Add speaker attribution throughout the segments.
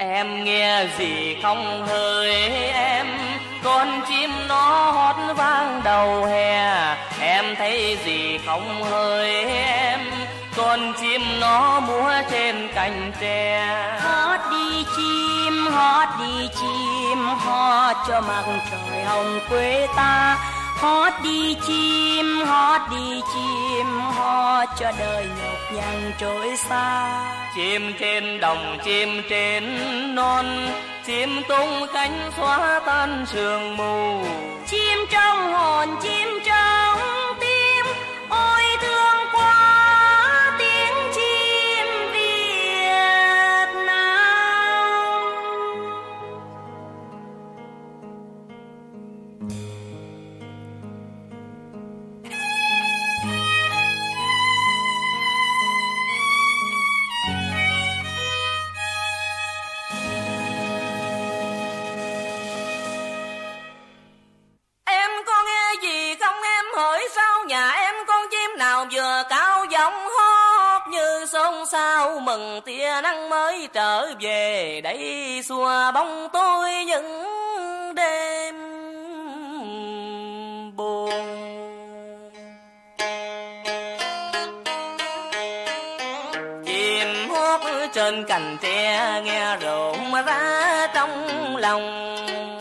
Speaker 1: Em nghe gì không hỡi em, con chim nó hót vang đầu hè. Em thấy gì không hỡi em, con chim nó múa trên cành tre.
Speaker 2: Hót đi chim, hót đi chim, hót cho mặt trời hồng quê ta. Hót đi chim, hót đi chim, hót cho đời nhọc nhằn trôi xa.
Speaker 1: Chim trên đồng, chim trên non, chim tung cánh xóa tan sương mù.
Speaker 2: Chim trong hồn, chim trong tim, ôi thương quá tiếng chim Việt Nam.
Speaker 1: Em có nghe gì không em hỡi, sao nhà em con chim nào vừa cao giọng hót như xôn xao mừng tia nắng mới trở về, đây xua bóng tôi những đêm buồn. Chim hót trên cành tre nghe rộn ra trong lòng.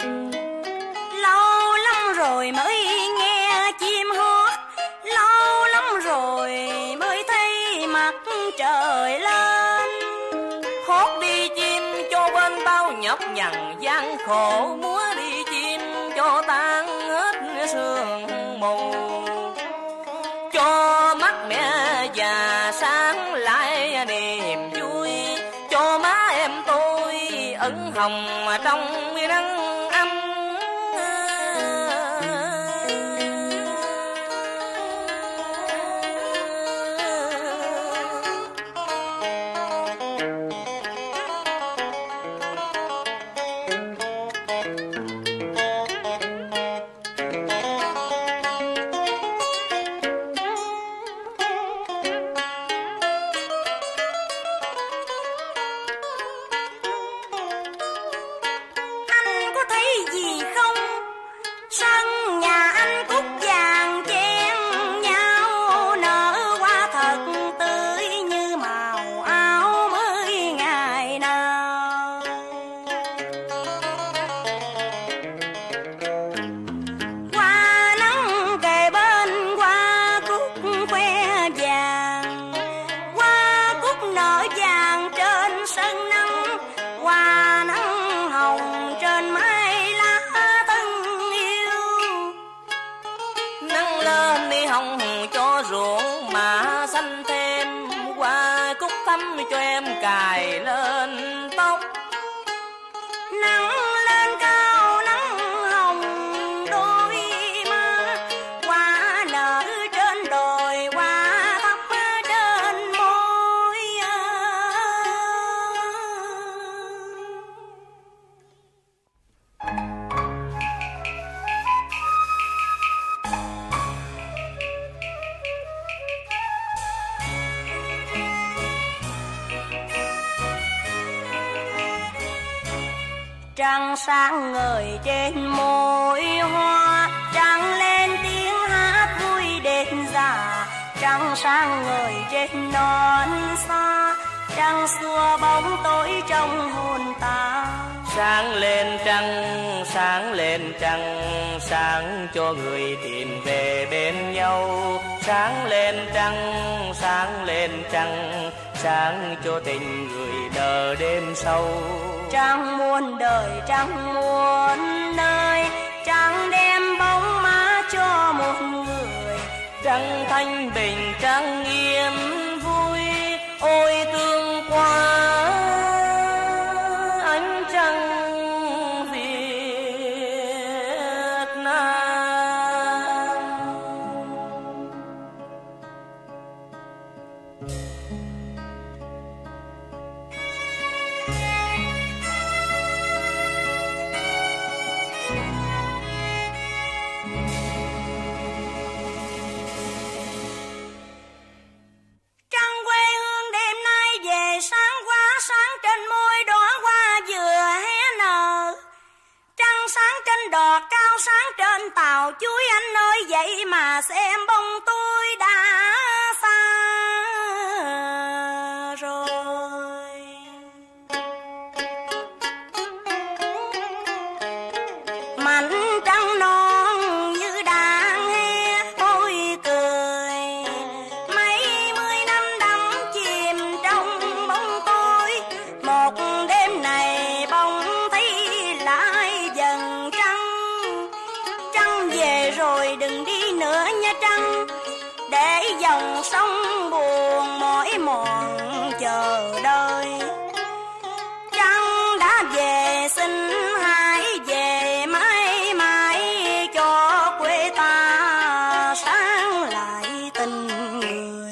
Speaker 2: Lâu lắm rồi mới nghe chim hót, lâu lắm rồi mới thấy mặt trời lên.
Speaker 1: Hót đi chim cho bên bao nhọc nhằn gian khổ, múa đi chim cho tan hết sương mù. Cho mắt mẹ già sáng lại niềm vui, cho má em tôi ửng hồng trong nắng ấm.
Speaker 2: Anh có thấy gì không? Sân nhà anh cúc vàng chen nhau, nở hoa thật tươi như màu áo mới ngày nào. Hoa nắng kề bên hoa cúc khoe vàng, hoa cúc nở vàng trên sân nắng, hoa nắng hồng trên mái lá thân yêu.
Speaker 1: Nắng lên đi hồng cho ruộng mà xanh thêm, hoa cúc thắm cho em cài lên tóc.
Speaker 2: Nắng lên cao nắng hồng đôi má, hoa nở trên đồi, hoa thắm trên môi. Trăng sáng ngời trên môi hoa, trăng lên tiếng hát vui đêm già. Trăng sáng ngời trên non xa, trăng xua bóng tối trong hồn ta.
Speaker 1: Sáng lên trăng, sáng lên trăng, sáng cho người tìm về bên nhau. Sáng lên trăng, sáng lên trăng, sáng cho tình người đợi đêm sau.
Speaker 2: Trăng muôn đời, trăng muôn nơi, trăng đem bóng má cho một người.
Speaker 1: Trăng thanh bình, trăng yên vui, ôi tương qua ánh trăng Việt Nam.
Speaker 2: Trăng quê hương đêm nay về sáng quá, sáng trên môi đóa hoa vừa trên đò cao sáng trên tàu chuối anh ơi, vậy mà xem bông tôi đã xa rồi. Mảnh trăng non như đang he môi cười, mấy mươi năm đắm chìm trong bóng tối. Một đêm này bỗng thấy lại dần trăng, trăng về rồi đừng đi nữa nha trăng, để dòng sông buồn mỏi mòn chờ đợi. Trăng đã về xin hãy về mãi mãi, cho quê ta sáng lại tình người.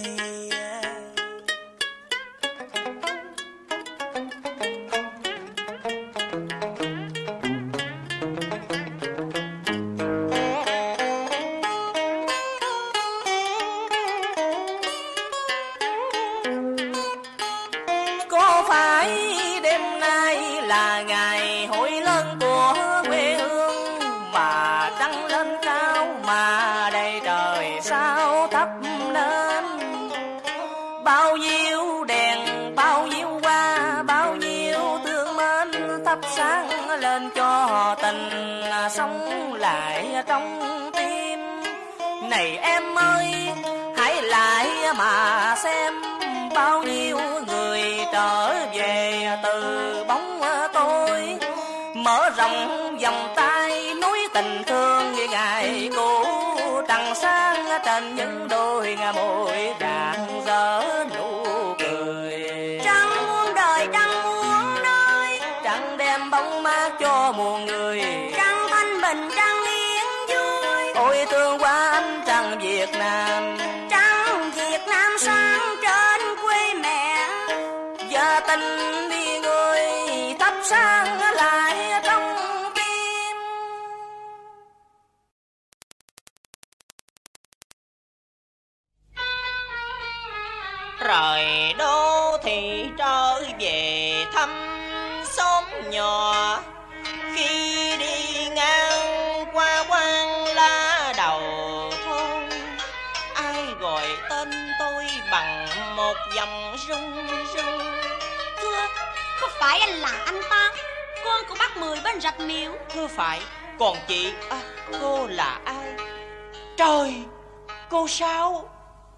Speaker 1: Có phải đêm nay là ngày hội lớn của quê hương, mà trăng lên cao mà đầy trời sao thắp lên. Bao nhiêu đèn, bao nhiêu hoa, bao nhiêu thương mến thắp sáng lên cho tình sống lại trong tim. Này em ơi, hãy lại mà xem, bao nhiêu người trở về từ bóng tối, mở rộng vòng tay núi tình thương như ngày cũ. Trăng sáng trên những đôi môi rạng rỡ nụ cười.
Speaker 2: Trăng muôn đời trăng muôn nơi,
Speaker 1: Trăng đem bóng mát cho muôn người.
Speaker 2: trăng thanh bình trăng yên vui.
Speaker 1: Ôi thương quá anh trăng Việt Nam,
Speaker 2: Trăng Việt Nam sáng trên quê mẹ,
Speaker 1: gia tình đi người thắp sáng lại trong tim. Rời đô thị trở về thăm xóm nhỏ, khi đi ngang qua quan la đầu thôn, ai gọi tên tôi bằng một dòng rung rung.
Speaker 2: thưa có phải anh là anh Tám, con của bác Mười bên rạch miễu?
Speaker 1: Thưa phải, còn chị, cô là ai? Trời, cô sao?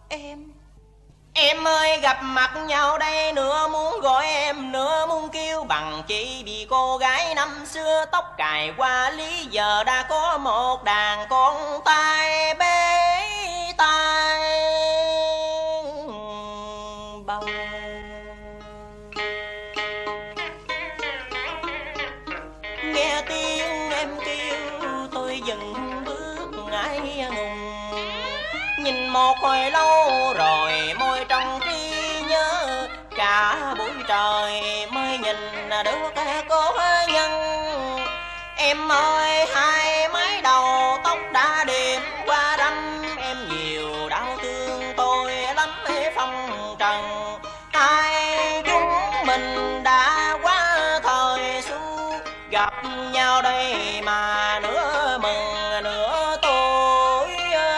Speaker 1: Em ơi, gặp mặt nhau đây, nửa muốn gọi em, nửa muốn kêu bằng chị. Vì cô gái năm xưa tóc cài qua lý, giờ đã có một đàn con tai bế tai bông. Nghe tiếng em kêu tôi dừng bước ngại ngùng, nhìn một hồi lâu rồi môi trong trí nhớ. Cả buổi trời mới nhìn được cô nhân. Em ơi, hai mái đầu tóc đã điểm qua đâm, em nhiều đau thương tôi lắm phong trần. Hai chúng mình đã quá thời xuân, gặp nhau đây mà nửa mừng nửa tối.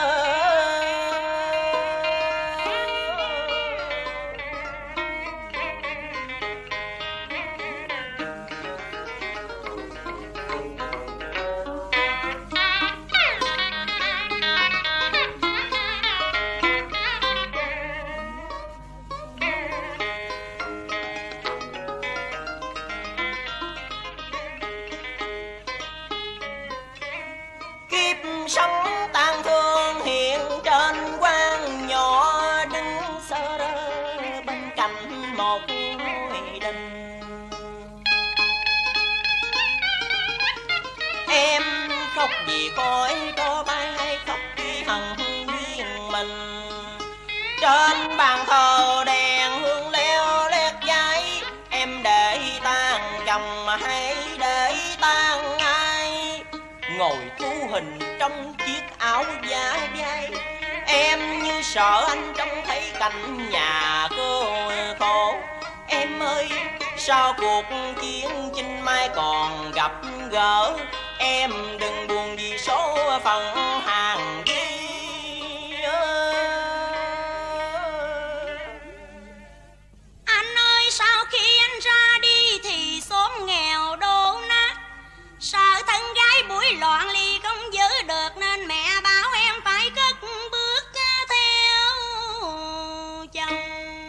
Speaker 1: Sống tang thương hiện trên quan nhỏ, đứng sơ rơ bên cạnh một ngôi đình. Em khóc vì cõi có bay, khóc vì hận duyên mình. Trên bàn thờ đèn hương leo lét cháy, em để tan chồng hay để tan ai? Ngồi thu hình trong chiếc áo da vai, em như sợ anh trông thấy cảnh nhà cô khổ. Em ơi, sao cuộc chiến chinh mai còn gặp gỡ,
Speaker 3: em đừng buồn vì số phận hàng ghi.
Speaker 2: Anh ơi, sau khi anh ra đi thì xóm nghèo đổ nát, sợ thân gái buổi loạn ly không giữ được, nên mẹ bảo em phải cất bước theo chồng.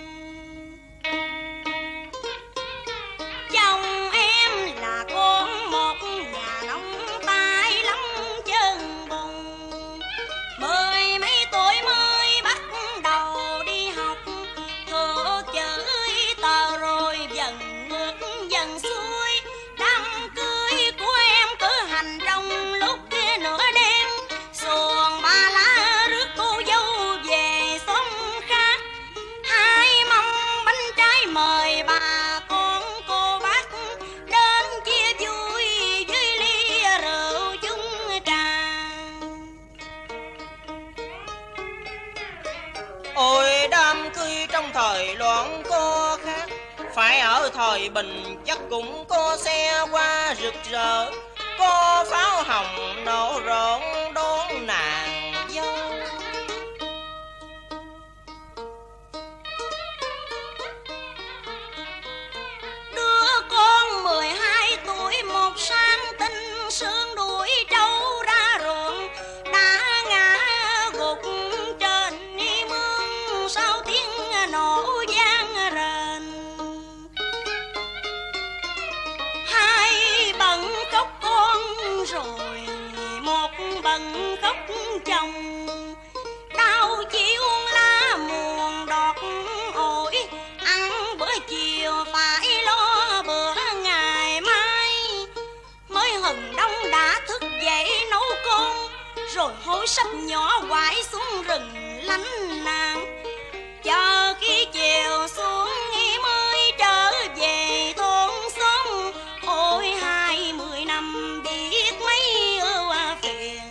Speaker 2: Chồng em là con một nhà nông tay lắm chân bùn, 10 mấy tuổi mới bắt đầu đi học, thuộc chữ tờ rồi dần ngược dần xuôi. Đám cưới của em cử hành trong lúc nửa đêm, xuồng ba lá rước cô dâu về xóm khác, 2 mâm bánh trái mời bà con cô bác đến chia vui dưới ly rượu chung trà.
Speaker 3: Ôi đám cưới trong thời loạn có khác, phải ở thời bình chắc cũng có xe qua rực rỡ, có pháo hồng nổ rộn đón nàng dâu.
Speaker 2: Đứa con 12 tuổi một sáng tinh sương đuổi trâu ra ruộng, đã ngã gục trên mương sau tiếng nổ vang rền. 2 bận khóc con rồi một bận khóc chồng, đau chiếu lá muôn đọt ổi, ăn bữa chiều phải lo bữa ngày mai. Mới hừng đông đã thức dậy nấu cơm, rồi hối sắp nhỏ quải xuống rừng lánh nàng, chờ khi chiều xuống mới trở về thôn xóm. Ôi 20 năm biết mấy ưu phiền,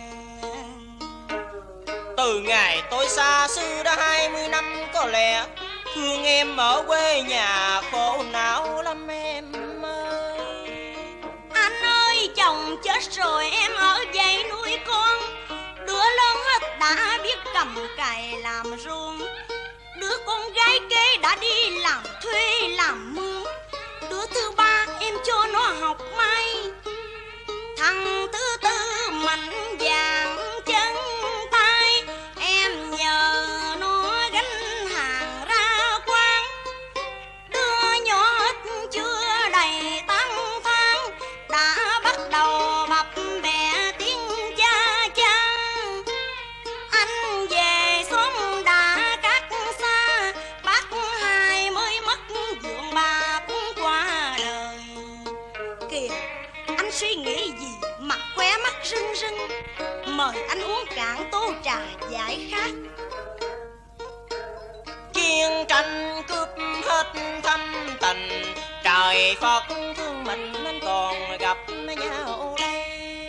Speaker 3: Từ ngày tôi xa xứ đã 20 năm, có lẽ thương em ở quê nhà khổ não lắm em ơi.
Speaker 2: anh ơi chồng chết rồi em ở vậy nuôi con, đứa lớn hết đã biết cầm cày làm ruộng, đứa con gái kế đã đi làm thuê làm mướn, đứa thứ ba em cho nó học may, thằng thứ tư mạnh dạn chân tay, em nhờ nó gánh hàng ra quán. Đứa nhỏ ít chưa đầy 8 tháng đã bắt đầu bập bẹ tiếng cha cha. Anh về xóm đã cắt xa, bác hai mới mất dượng bạc qua đời. Kìa, anh suy nghĩ gì mà khóe mắt rưng rưng, mời anh uống cạn tô trà giải khát.
Speaker 3: Chiến tranh cướp hết thâm tình, trời Phật thương mình nên còn gặp nhau đây.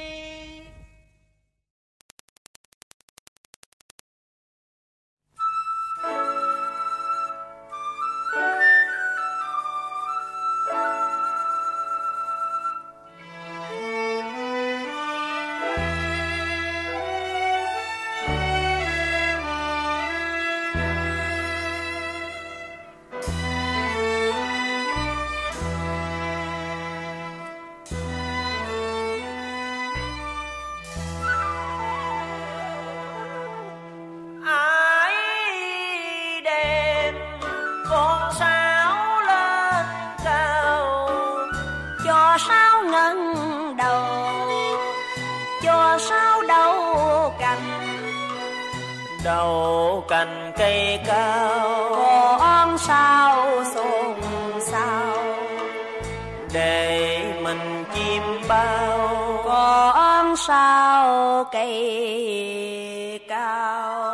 Speaker 3: Đầu cành cây cao,
Speaker 1: con sao xôn xao,
Speaker 3: để mình chim bao.
Speaker 1: con sao cây cao.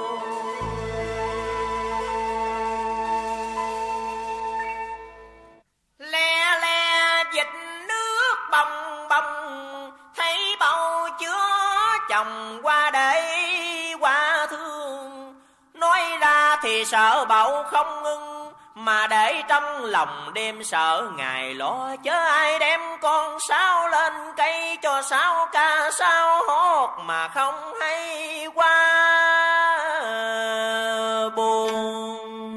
Speaker 3: Le le dịch nước bồng bồng, thấy bầu chứa chồng qua đây qua thương. Nói ra thì sợ bầu không ngưng,
Speaker 4: mà để trong lòng đêm sợ ngày lo, chớ ai đem con sáo lên cây cho sáo ca sáo hót mà không hay qua buồn.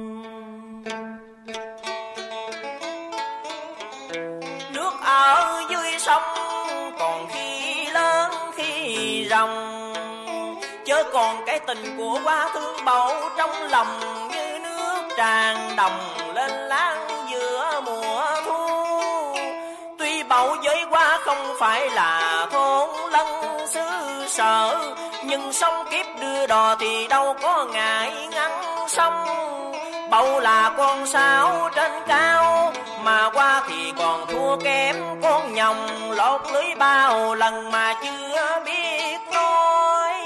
Speaker 4: Nước ở dưới sông còn khi lớn khi ròng, chớ còn cái tình của Hoa thương bầu trong lòng như nước tràn đồng lên lan giữa mùa thu. Tuy bầu với Hoa không phải là thôn lân xứ sở, nhưng sông kiếp đưa đò thì đâu có ngại ngăn sông. Bầu là con sáo trên cao, mà Hoa thì còn thua kém con nhồng lọt lưới bao lần mà chưa biết nói.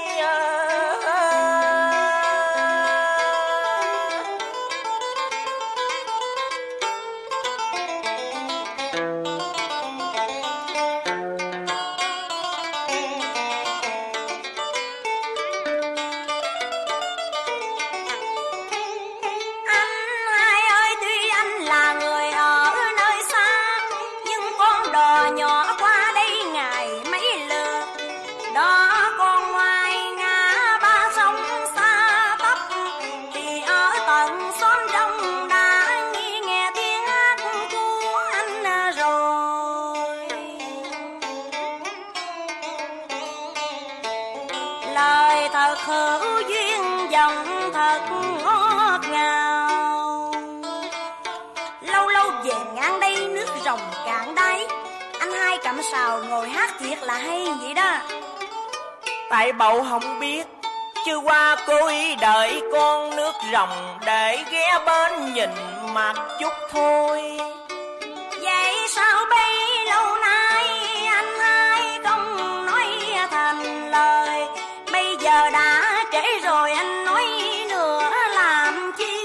Speaker 2: Hữu duyên dòng thật ngọt ngào, lâu lâu về ngang đây nước rồng cạn đáy. Anh hai cặm sào ngồi hát thiệt là hay vậy đó.
Speaker 4: Tại bầu không biết, chứ Hoa cố ý đợi con nước rồng để ghé bên nhìn mặt chút thôi.
Speaker 2: Vậy sao bấy lâu nay anh hai không nói thành lời? Bây giờ đã trễ rồi anh nói nữa làm chi?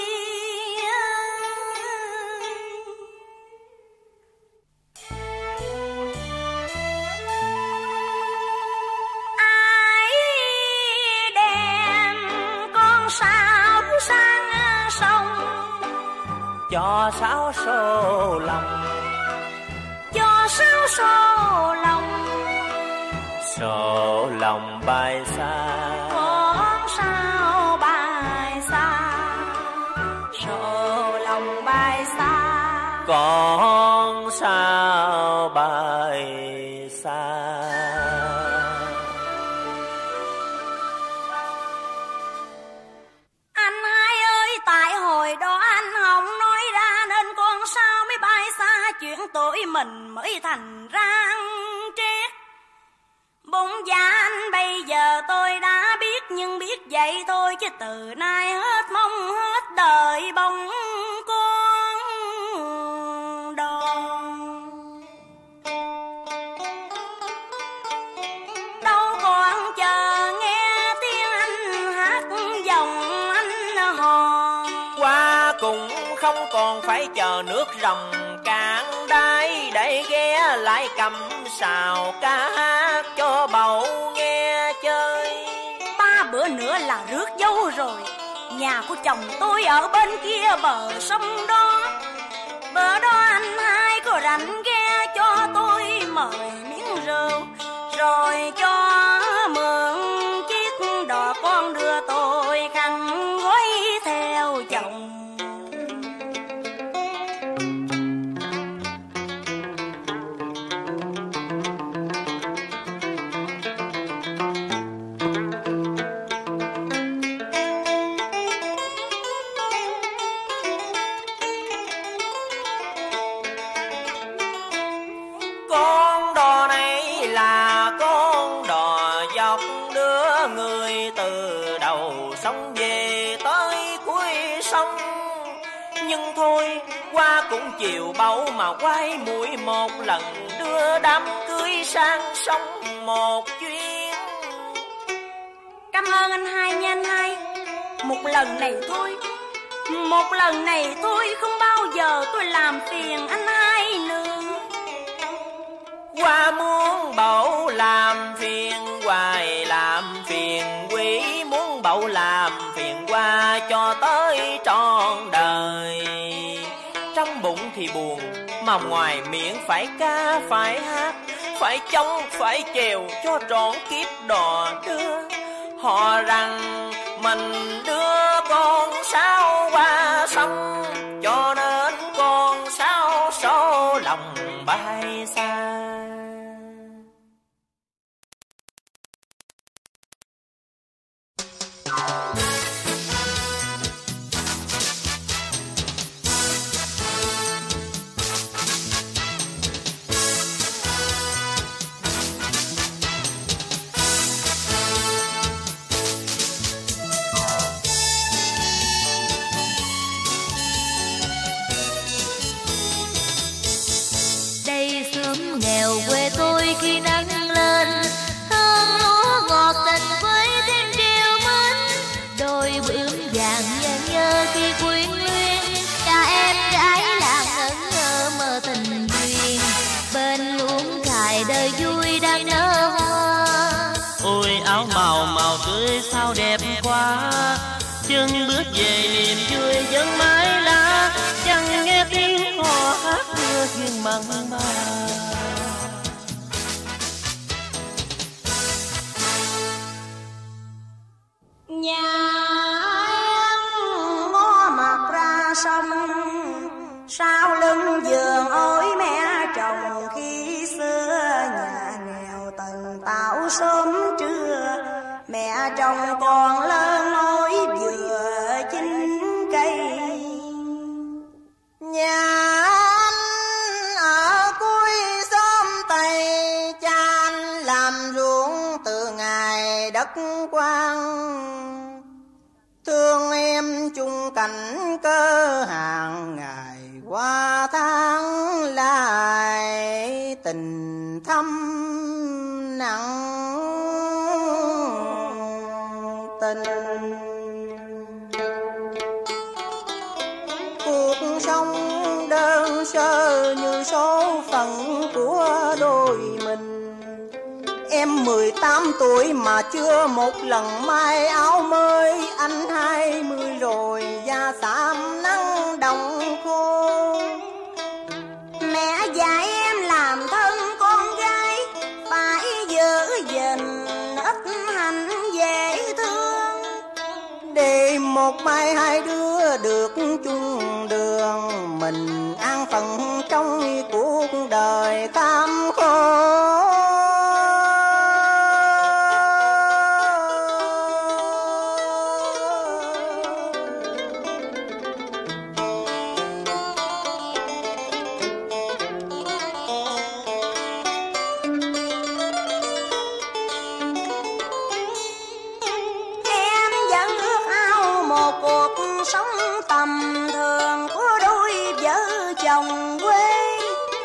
Speaker 2: Ai đem con sáo sang sông,
Speaker 4: cho sáo xô lòng,
Speaker 2: cho sáo xô lòng,
Speaker 4: xô lòng bay xa.
Speaker 2: Con sao bay xa, xô lòng bay xa.
Speaker 4: Con sao bay xa.
Speaker 2: Anh hai ơi, tại hồi đó anh không nói ra nên con sao mới bay xa. Chuyện tuổi mình mới thành ra trét. Bụng dạ anh bây giờ tôi đã biết, nhưng biết vậy thôi chứ từ nay hết mong hết đời bông con đòn. Đâu còn chờ nghe tiếng anh hát dòng anh hò.
Speaker 4: Hoa cũng không còn phải chờ nước rồng cạn đáy để ghé lại cầm sào ca hát cho bầu nghe chơi.
Speaker 2: 3 bữa nữa là rước dâu rồi. Nhà của chồng tôi ở bên kia bờ sông đó. Bữa đó anh hai có rảnh ghé cho tôi mời miếng rượu, rồi cho mượn chiếc đò con đưa tôi khăn gói theo chồng.
Speaker 4: Con đò này là con đò dọc đưa người từ đầu sông về tới cuối sông. Nhưng thôi, Hoa cũng chịu bầu mà quay mũi một lần đưa đám cưới sang sông một chuyến.
Speaker 2: Cảm ơn anh hai nha anh hai. Một lần này thôi, một lần này thôi, không bao giờ tôi làm phiền anh hai nữa.
Speaker 4: Hoa muốn bầu làm phiền hoài, làm phiền quý, muốn bầu làm phiền Hoa cho tới trọn đời. mà ngoài miệng phải ca phải hát, phải chống phải chèo cho trọn kiếp đò đưa. Họ rằng mình đưa con sao qua sông, cho nên con sao số lòng bay xa.
Speaker 5: Nghèo quê tôi khi nắng lên, hương lúa ngọt tình với tiếng reo mến. Đôi bướm vàng nhớ nhớ khi quyến luyến, cha em gái làng ngẩn ngơ mơ tình duyên. Bên luống cài đời vui đang nở hoa.
Speaker 6: Ôi áo màu màu tươi sao đẹp quá, chân bước về niềm vui vẫn mãi lá. Chẳng nghe tiếng hò hát mưa duyên mặn mà.
Speaker 2: Nhà em ngó mặt ra sông, sau lưng vườn ôi mẹ chồng khi xưa. Nhà nghèo tầng tảo sớm trưa, mẹ chồng còn lớn ôi vừa chín cây. Nhà anh ở cuối xóm Tây, cha anh làm ruộng từ ngày đất quang. Thương em chung cảnh cơ hàng ngày qua tháng, lại tình thâm nặng tình. Cuộc sống đơn sơ như số phận của đôi mình. Em 18 tuổi mà chưa một lần may áo mới. Anh 20 rồi da xám nắng đồng khô. Mẹ dạy em làm thân con gái, phải giữ gìn ít hành dễ thương, để một mai hai đứa được chung đường. Mình an phận trong cuộc đời kham khổ. Sống tầm thường của đôi vợ chồng quê,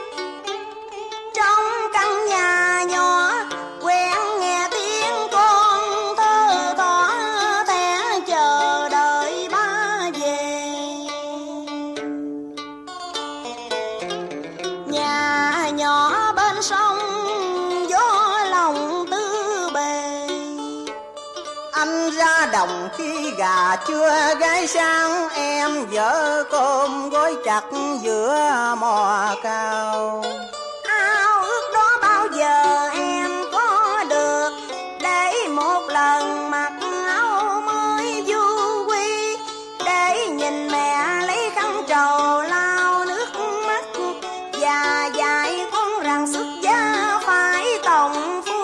Speaker 2: trong căn nhà nhỏ quen nghe tiếng con thơ thỏ thẹn chờ đợi ba về. Nhà nhỏ bên sông gió lòng tư bề, anh ra đồng khi gà chưa gáy sáng. Em vợ cơm gói chặt giữa mò cao. Ao ước đó bao giờ em có được, để một lần mặc áo mới du quy, để nhìn mẹ lấy khăn trầu lau nước mắt, và dạy con rằng xuất gia phải tòng phu.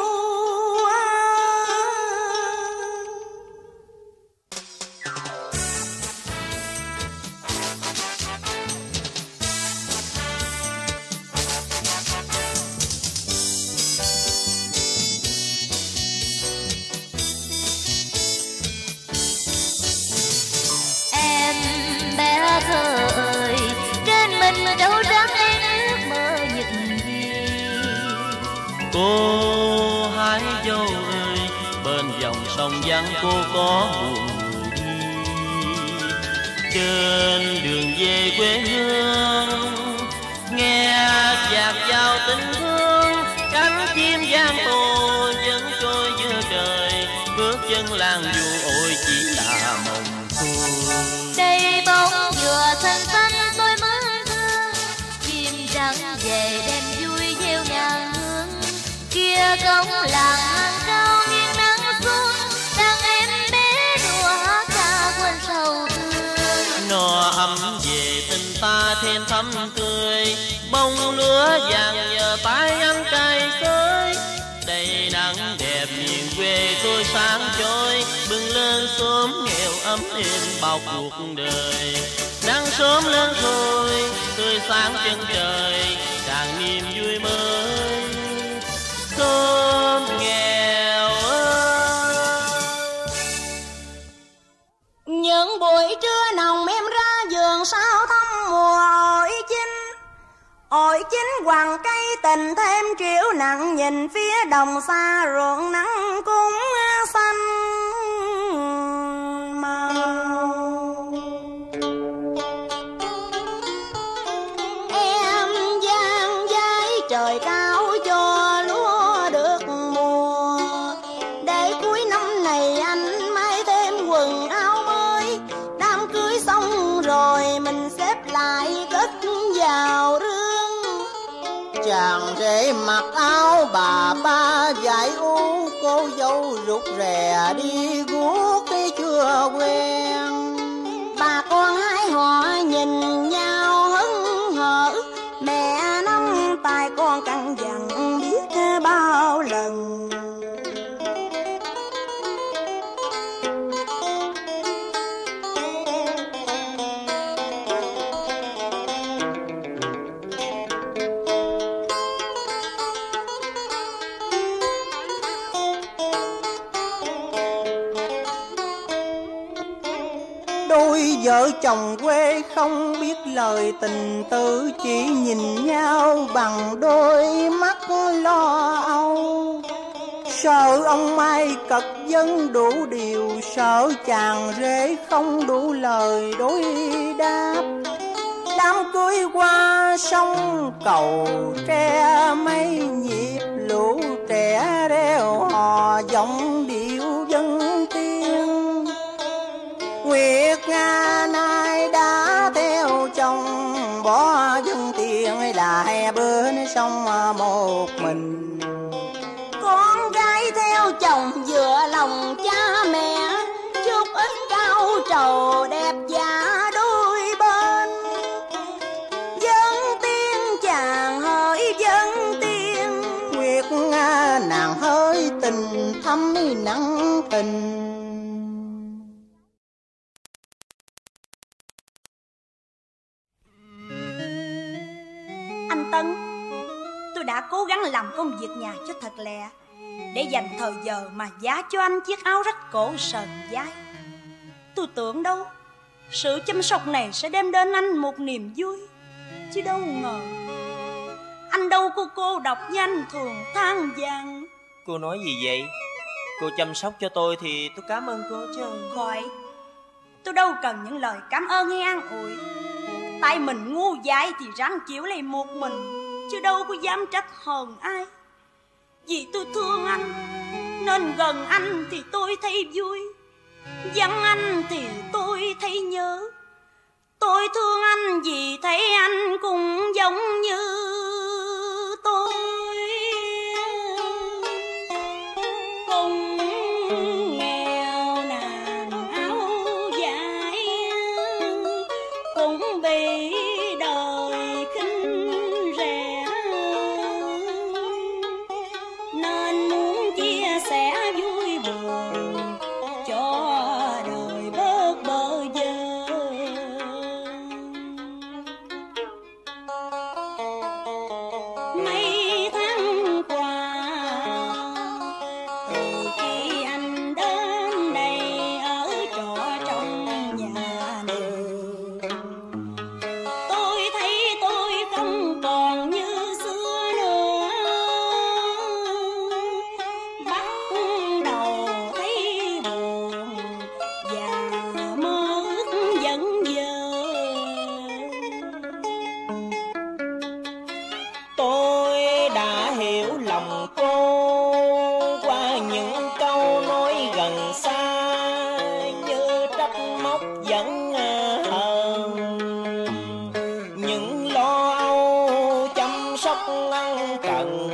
Speaker 5: Thơ ơi, trên mình đâu trắng ước mơ những gì.
Speaker 6: Cô hái dâu ơi, bên dòng sông vắng cô có buồn người đi. Trên đường về quê hương, nghe dạt vào tình thương. Cánh chim giang hồ vẫn trôi giữa trời, bước chân làng dù ôi chỉ là mộng thôi.
Speaker 5: Đây bóng dừa xanh xanh tôi mơ thương, chim trắng về đem vui gieo ngàn hương. Kia cống làng hàng cao nghiêng nắng xuống, đang em bé đùa hát ca quên sầu thương.
Speaker 6: Nọ ấm về tình ta thêm thắm tươi, bông lúa vàng giờ tay ăn cay xới. Đầy nắng đẹp miền quê tôi sáng trôi, bừng lên xóm nghèo ấm êm bao cuộc đời. Nắng sớm lên thôi, tươi sáng chân trời, càng niềm vui mới. Xóm nghèo
Speaker 2: những buổi trưa nồng em ra vườn sao thăm mùa ổi chín hoàng cây tình thêm triệu nặng, nhìn phía đồng xa ruộng nắng cũng xanh màu. Em giang giấy trời cao cho lúa được mùa, để cuối năm này anh may thêm quần áo mới. Đám cưới xong rồi mình xếp lại cất vào rương.
Speaker 3: Chàng rể mặc áo bà ba dải u, cô dâu rụt rè đi guốc cái chưa quen.
Speaker 2: Bà con hai họ nhìn nhau hững hở, mẹ nắm tay con căn dặn biết bao lần.
Speaker 3: Đôi vợ chồng quê không biết lời tình tư, chỉ nhìn nhau bằng đôi mắt lo âu. Sợ ông mai cật vấn đủ điều, sợ chàng rể không đủ lời đối đáp. Đám cưới qua sông cầu tre mấy nhịp, lũ trẻ reo hò giọng điệu dân tiên. Nguyệt Nga nay đã theo chồng, bỏ dân tiền lại bên sông một mình.
Speaker 2: Con gái theo chồng vừa lòng cha mẹ, chút ít cao trầu đẹp giả đôi bên. Dân tiên chàng hỡi dân tiên,
Speaker 3: Nguyệt Nga nàng hỡi tình thắm nắng tình.
Speaker 2: Anh Tân, tôi đã cố gắng làm công việc nhà cho thật lẹ, để dành thời giờ mà giá cho anh chiếc áo rách cổ sờn vai. Tôi tưởng đâu sự chăm sóc này sẽ đem đến anh một niềm vui, chứ đâu ngờ anh đâu có cô độc như anh thường than vãn.
Speaker 4: Cô nói gì vậy? Cô chăm sóc cho tôi thì tôi cảm ơn cô chứ.
Speaker 2: Khỏi, tôi đâu cần những lời cảm ơn hay an ủi. Tại mình ngu dại thì ráng chịu lấy một mình, chứ đâu có dám trách hờn ai. Vì tôi thương anh, nên gần anh thì tôi thấy vui, vắng anh thì tôi thấy nhớ. Tôi thương anh vì thấy anh cũng giống như tôi, cùng nghèo nàn áo dài, cũng bị đời khinh rẻ, nên muốn chia sẻ vui buồn cho đời bớt bơ vơ. Mấy tháng qua, từ khi anh đến đây ở trọ trong nhà này, tôi thấy tôi không còn như xưa nữa. Bắt đầu thấy buồn và mơ ước vẫn vơ.
Speaker 4: Tôi đã hiểu lòng cô qua những câu nói gần xa, như trách móc vẫn hờn. Những lo âu
Speaker 3: sóc ân cần.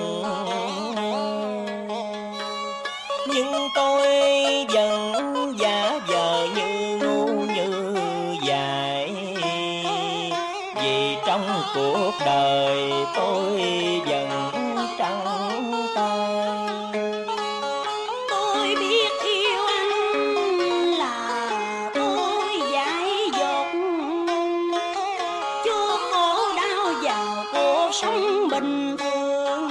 Speaker 3: Nhưng tôi vẫn giả vờ như ngu như dại, vì trong cuộc đời tôi vẫn trắng tay.
Speaker 2: Tôi biết yêu anh là tôi dại dột, chưa khổ đau vào cuộc sống bình thường.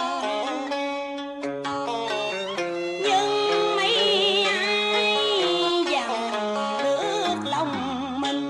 Speaker 2: Nhưng mấy ai dằn được lòng mình.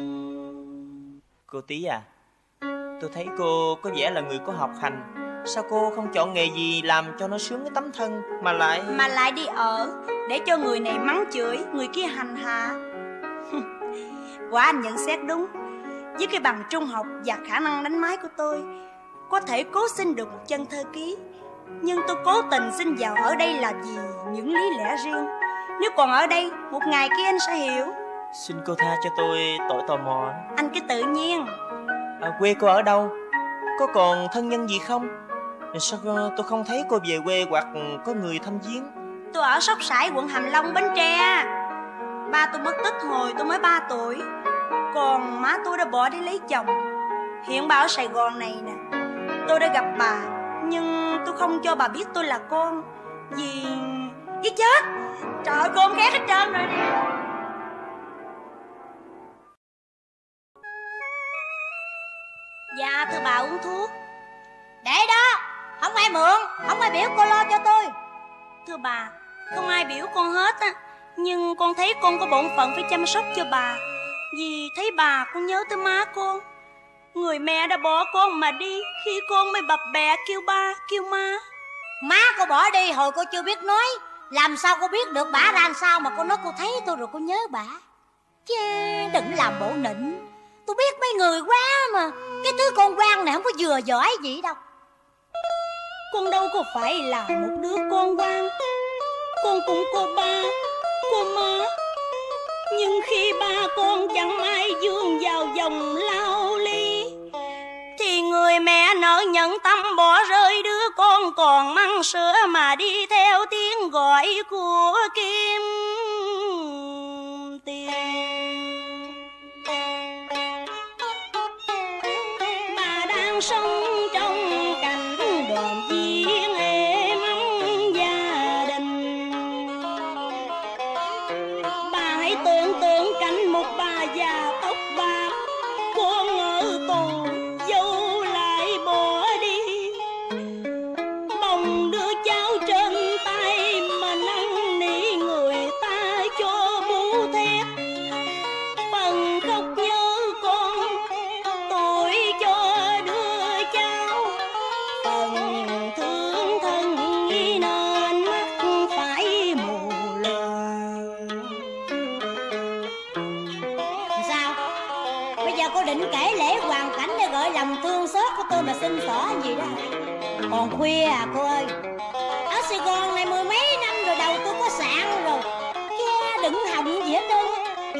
Speaker 3: Cô Tí à, tôi thấy cô có vẻ là người có học hành. Sao cô không chọn nghề gì làm cho nó sướng cái tấm thân mà lại
Speaker 2: đi ở để cho người này mắng chửi, người kia hành hạ. Quả anh nhận xét đúng. Với cái bằng trung học và khả năng đánh máy của tôi, có thể cố xin được một chân thơ ký. Nhưng tôi cố tình xin vào ở đây là vì những lý lẽ riêng. Nếu còn ở đây, một ngày kia anh sẽ hiểu.
Speaker 3: Xin cô tha cho tôi tội tò mò.
Speaker 2: Anh cứ tự nhiên.
Speaker 3: Quê cô ở đâu? Có còn thân nhân gì không? Sao tôi không thấy cô về quê hoặc có người thăm viếng?
Speaker 2: Tôi ở Sóc Sải, quận Hàm Long, Bến Tre. Ba tôi mất tích hồi tôi mới 3 tuổi. Còn má tôi đã bỏ đi lấy chồng. Hiện bà ở Sài Gòn này nè. Tôi đã gặp bà, nhưng tôi không cho bà biết tôi là con. Vì... Ý chết! Trời ơi, con ghét hết trơn rồi nè. Dạ thưa bà, uống thuốc.
Speaker 5: Để đó, không ai mượn, không ai biểu cô lo cho tôi.
Speaker 2: Thưa bà, không ai biểu con hết á. Nhưng con thấy con có bổn phận phải chăm sóc cho bà. Vì thấy bà con nhớ tới má con. Người mẹ đã bỏ con mà đi khi con mới bập bẹ kêu ba, kêu má.
Speaker 5: Má cô bỏ đi hồi cô chưa biết nói, làm sao cô biết được bả ra làm sao mà cô nói cô thấy tôi rồi cô nhớ bả. Chứ đừng làm bộ nịnh. Tôi biết mấy người quá mà. Cái thứ con quan này không có vừa giỏi gì đâu.
Speaker 2: Con đâu có phải là một đứa con quan. Con cũng có ba, có má. Nhưng khi ba con chẳng ai vương vào dòng lao ly, thì người mẹ nỡ nhận tâm bỏ rơi đứa con còn măng sữa mà đi theo tiếng gọi của Kim Tiền. Bà đang sống trong cảnh đoàn viên êm ấm gia đình. Bà hãy tưởng tượng cảnh một bà già tóc bạc, con ở tù, dâu lại bỏ đi. Bồng đứa cháu trên tay mà năn nỉ người ta cho bú thét. Phần khóc nhớ con, tuổi cho đứa cháu. Phần thương thân nên mắt phải mù lòa.
Speaker 5: Sao? Bây giờ cô định kể lễ hoàn cảnh để gợi lòng thương xót của tôi mà xin xỏ gì đó hả? Còn khuya à cô ơi. Ở Sài Gòn này mười mấy năm rồi, đầu tôi có sạn rồi. Chứ đừng hòng gì hết trơn.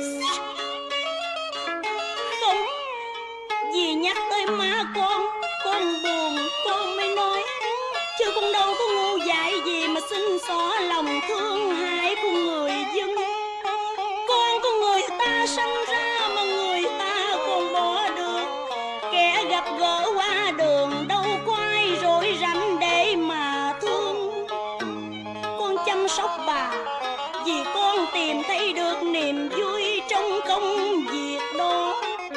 Speaker 2: Không, vì nhắc tới má con buồn, con mới nói. Chứ con đâu có ngu dại gì mà xin xỏ lòng thương hại của người dân. Con của người ta sanh ra mà người ta còn bỏ được. Kẻ gặp gỡ qua đường đâu có ai rối rắm để mà thương. Con chăm sóc bà vì con tìm thấy được niềm vui trong công việc đó.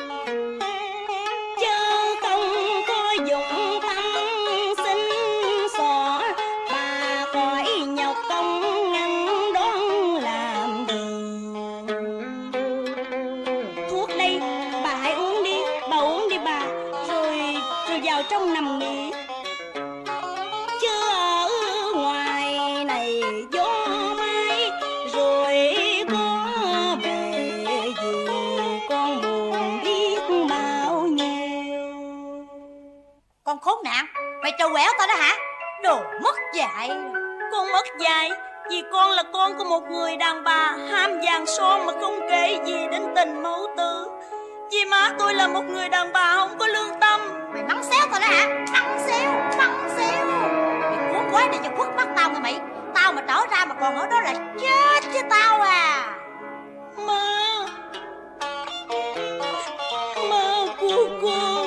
Speaker 2: Chớ không có dụng tâm xin xỏ, bà khỏi nhọc công ngăn đón làm đường. Thuốc đây, bà hãy uống đi, bà uống đi bà, rồi vào trong nằm nghỉ. Chứ ở ngoài này gió mây rồi có về gì, con buồn biết bao nhiêu.
Speaker 5: Con khốn nạn, mày trêu quẹo tao đó hả? Đồ mất dạy.
Speaker 2: Con mất dạy vì con là con của một người đàn bà ham vàng son mà không kể gì đến tình mẫu tử. Vì má tôi là một người đàn bà không có lương tâm.
Speaker 5: Mày mắng xéo tao đó hả?
Speaker 2: còn ở đó là chết chứ tao à.
Speaker 3: Ma của con.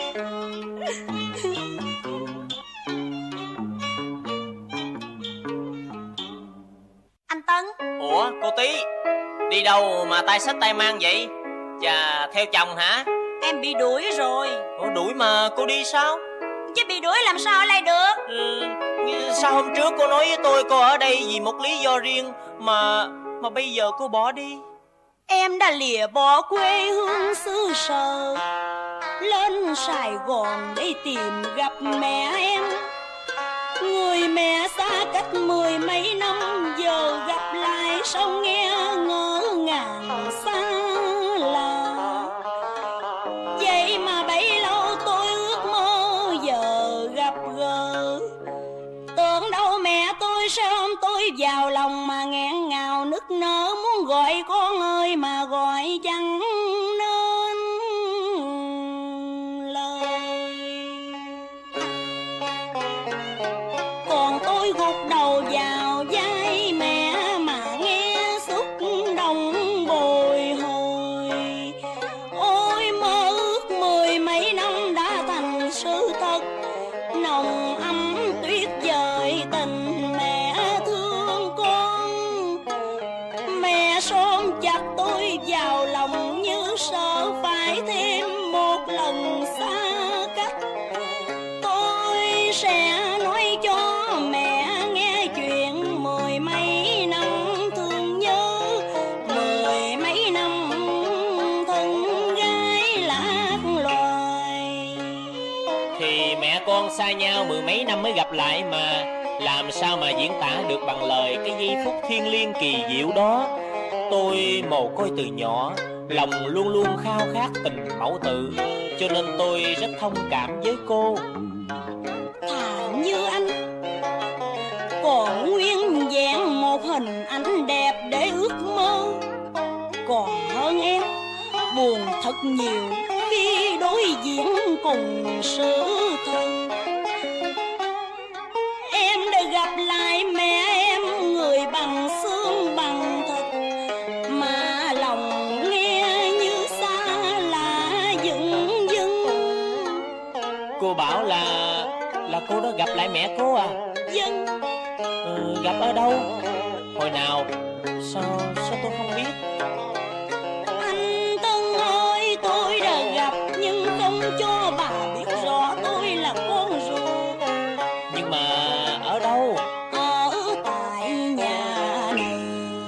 Speaker 2: Anh Tấn.
Speaker 4: Ủa cô Tí, đi đâu mà tay xách tay mang vậy? Chà, theo chồng hả?
Speaker 2: Em bị đuổi rồi.
Speaker 4: Ủa đuổi mà cô đi sao?
Speaker 2: Chứ bị đuổi làm sao ở đây được?
Speaker 4: Sao hôm trước cô nói với tôi cô ở đây vì một lý do riêng mà bây giờ cô bỏ đi?
Speaker 2: Em đã lìa bỏ quê hương xứ sở, lên Sài Gòn để tìm gặp mẹ em. Người mẹ xa cách mười mấy năm, giờ gặp lại sao nghe ngỡ ngàng xa lạ. Vậy mà bấy lâu tôi ước mơ giờ gặp gỡ. Tưởng đâu mẹ tôi sẽ ôm tôi vào lòng mà nghẹn ngào nức nở, muốn gọi con ơi mà gọi chẳng nên lời. Còn tôi gục đầu vào vai mẹ mà nghe xúc động bồi hồi. Ôi mơ ước mười mấy năm đã thành sự thật, nồng ấm tuyết vời tình mẹ thương con. Mẹ xôm chặt tôi vào lòng như sợ phải thêm một lần xa cách. Tôi sẽ nói cho mẹ nghe chuyện mười mấy năm thương nhớ, mười mấy năm thân gái lạc loài.
Speaker 4: Thì mẹ con xa nhau mười mấy năm mới gặp lại mà, làm sao mà diễn tả được bằng lời cái giây phút thiêng liêng kỳ diệu đó. Tôi mồ côi từ nhỏ, lòng luôn luôn khao khát tình mẫu tử, cho nên tôi rất thông cảm với cô.
Speaker 2: Thà như anh còn nguyên vẹn một hình ảnh đẹp để ước mơ, còn hơn em buồn thật nhiều khi đối diện cùng sự thật. Em đã gặp lại mẹ em, người bằng xương bằng thịt, mà lòng nghe như xa lạ dưng dưng.
Speaker 4: Cô bảo là cô đã gặp lại mẹ cô à?
Speaker 2: Dân
Speaker 4: Gặp ở đâu? Hồi nào? Sao tôi không biết?
Speaker 2: anh Tân ơi, tôi đã gặp nhưng không cho bà biết rõ tôi là con ruột.
Speaker 4: Nhưng mà ở đâu?
Speaker 2: Ở tại nhà này.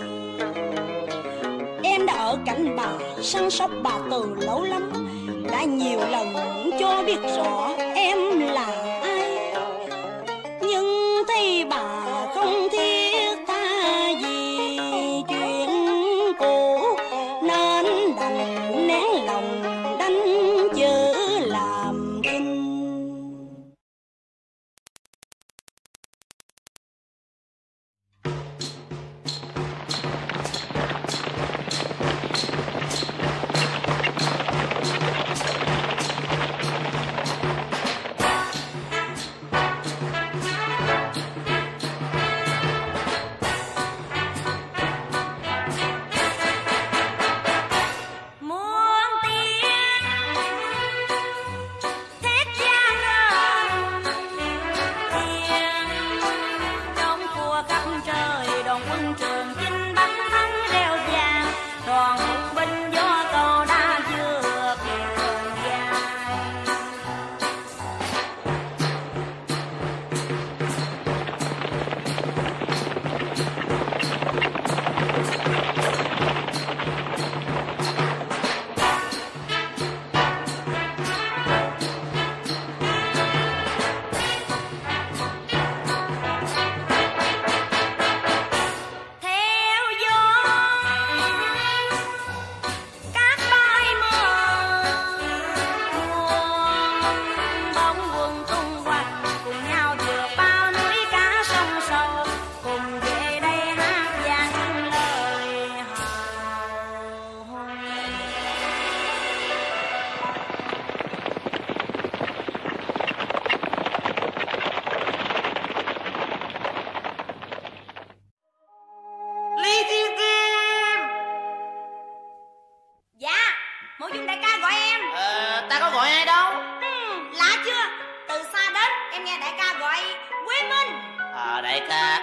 Speaker 2: Em đã ở cạnh bà, săn sóc bà từ lâu lắm, đã nhiều lần cho biết rõ em là ai, nhưng thấy bà không thiết tha gì chuyện cũ, nên đành nén lòng đánh chữ làm kinh.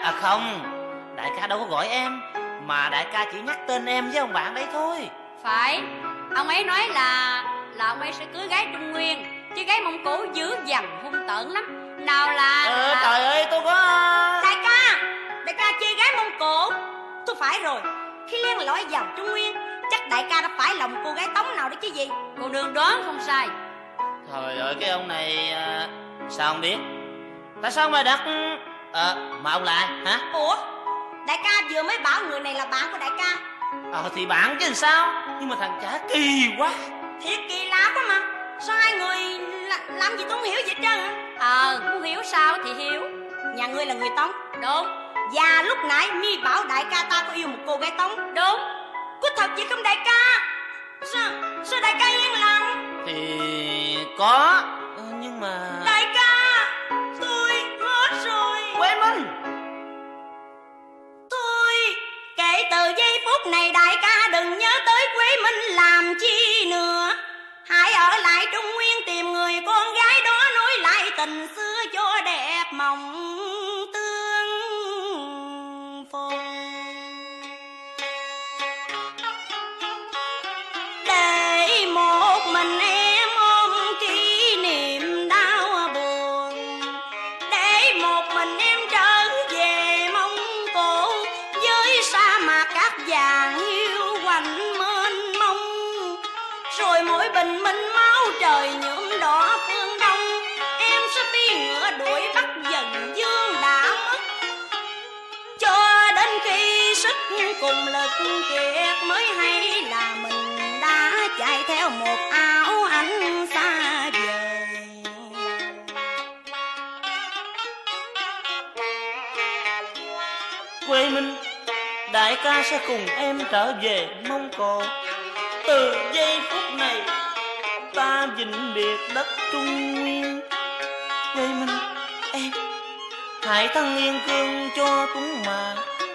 Speaker 6: À không, đại ca đâu có gọi em, mà đại ca chỉ nhắc tên em với ông bạn đấy thôi.
Speaker 2: Phải, ông ấy nói là ông ấy sẽ cưới gái Trung Nguyên, chứ gái Mông Cổ dữ dằn hung tợn lắm. Nào là
Speaker 6: Trời ơi, tôi có...
Speaker 2: Đại ca chê gái Mông Cổ. Tôi phải rồi, khi len lỏi vào Trung Nguyên, chắc đại ca đã phải lòng cô gái Tống nào đó chứ gì. Cô nương đoán không sai.
Speaker 6: Trời ơi, cái ông này sao không biết? Tại sao mà đặt... mà ông lại hả?
Speaker 2: Ủa, đại ca vừa mới bảo người này là bạn của đại ca.
Speaker 6: Thì bạn chứ làm sao. Nhưng mà thằng chả kỳ quá.
Speaker 2: Thiệt kỳ lạ quá mà. Sao hai người làm gì tôi không hiểu vậy trơn hả? Muốn hiểu sao thì hiểu. Nhà ngươi là người Tống. Đúng. Và lúc nãy mi bảo đại ca ta có yêu một cô gái Tống. Đúng. Có thật vậy không đại ca? Sao đại ca yên lặng?
Speaker 6: Thì có, nhưng mà...
Speaker 2: Đại ca, tôi hết rồi.
Speaker 6: Quê Minh.
Speaker 2: Tôi kể từ giây phút này đại ca đừng nhớ tới Quế Minh làm chi nữa. Hãy ở lại Trung Nguyên tìm người con gái đó, nối lại tình xưa cho đẹp mộng tương phùng. Để một mình em ôm kỷ niệm đau buồn, để một mình em trở về Mông Cổ với sa mạc cát vàng hiu quạnh mênh mông. Rồi mỗi bình minh máu trời nhuộm đỏ phương đông, em sẽ phi ngựa đuổi bắt dần dương đã mất, cho đến khi sức cùng lực kiệt mới hay là mình đã chạy theo một áo ánh xa vời.
Speaker 6: Quê Minh, đại ca sẽ cùng em trở về Mông Cổ. Từ giây phút này ta vĩnh biệt đất Trung Nguyên. Quê Minh, em hãy thăng yên cương cho Tuấn Mà.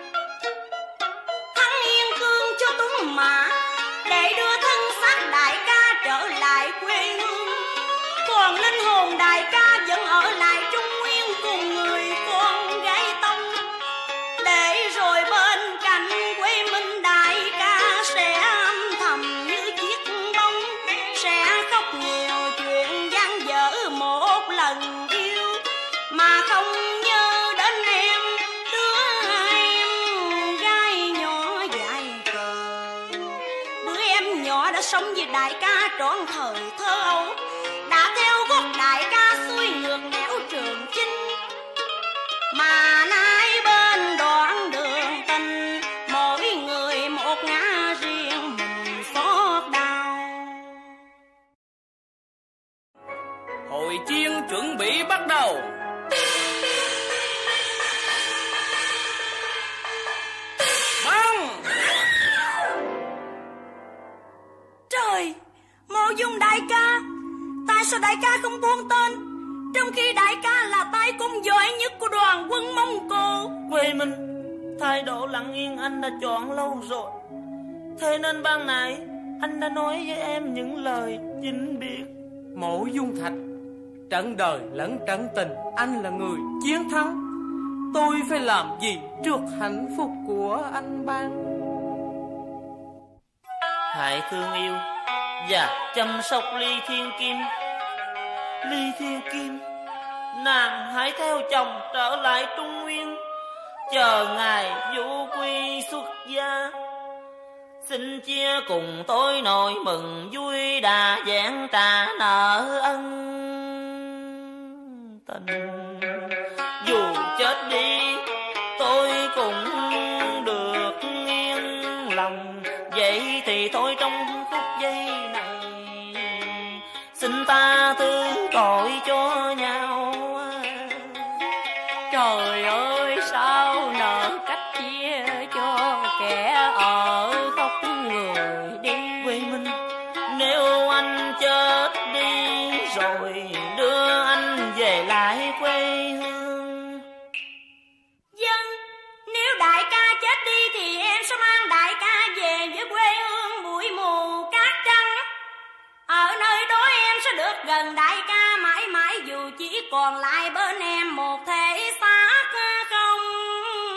Speaker 2: Thăng yên cương cho Tuấn Mà để đưa thân xác đại ca trở lại quê hương, còn linh hồn đại ca vẫn ở lại Trung Nguyên cùng người con gái Tông. Để rồi bên cạnh Quê Minh đại ca sẽ âm thầm như chiếc bóng, sẽ khóc nhiều chuyện gian dở một lần yêu, mà không nhớ đến em, đứa em gái nhỏ dại khờ. Đứa em nhỏ đã sống với đại ca trọn thời thơ ấu, đã theo gót đại ca xuôi ngược nẻo Trường Chinh, mà nay bên đoạn đường tình mỗi người một ngã riêng mình xót đau.
Speaker 7: Hội chiên chuẩn bị bắt đầu. Bắn!
Speaker 2: Trời, Mộ Dung đại ca, tại sao đại ca không buông tên, trong khi đại ca là tay cung giỏi nhất của đoàn quân Mông Cổ?
Speaker 6: Quê Minh, thái độ lặng yên anh đã chọn lâu rồi, thế nên ban nãy anh đã nói với em những lời vĩnh biệt.
Speaker 7: Mộ Dung Thạch, trận đời lẫn trận tình, anh là người chiến thắng. Tôi phải làm gì trước hạnh phúc của anh ban?
Speaker 6: Hãy thương yêu và chăm sóc Ly Thiên Kim. Ly Thiên Kim, nàng hãy theo chồng trở lại Trung Nguyên, chờ ngày Vũ Quy xuất gia. Xin chia cùng tôi nỗi mừng vui, đà vẹn trả nợ ân tình. Dù chết đi tôi cũng được yên lòng, vậy thì thôi trong phút giây này xin ta thứ tội cho nhau.
Speaker 2: Trời ơi, sao nợ cách chia cho kẻ ở khóc người đi.
Speaker 6: Quê Minh, nếu anh chết đi rồi đưa anh về lại quê hương.
Speaker 2: Dân, nếu đại ca chết đi thì em sẽ mang đại ca về với quê hương bụi mù cát trắng. Ở nơi đó em sẽ được gần đại ca mãi mãi, dù chỉ còn lại bên em một thể xác không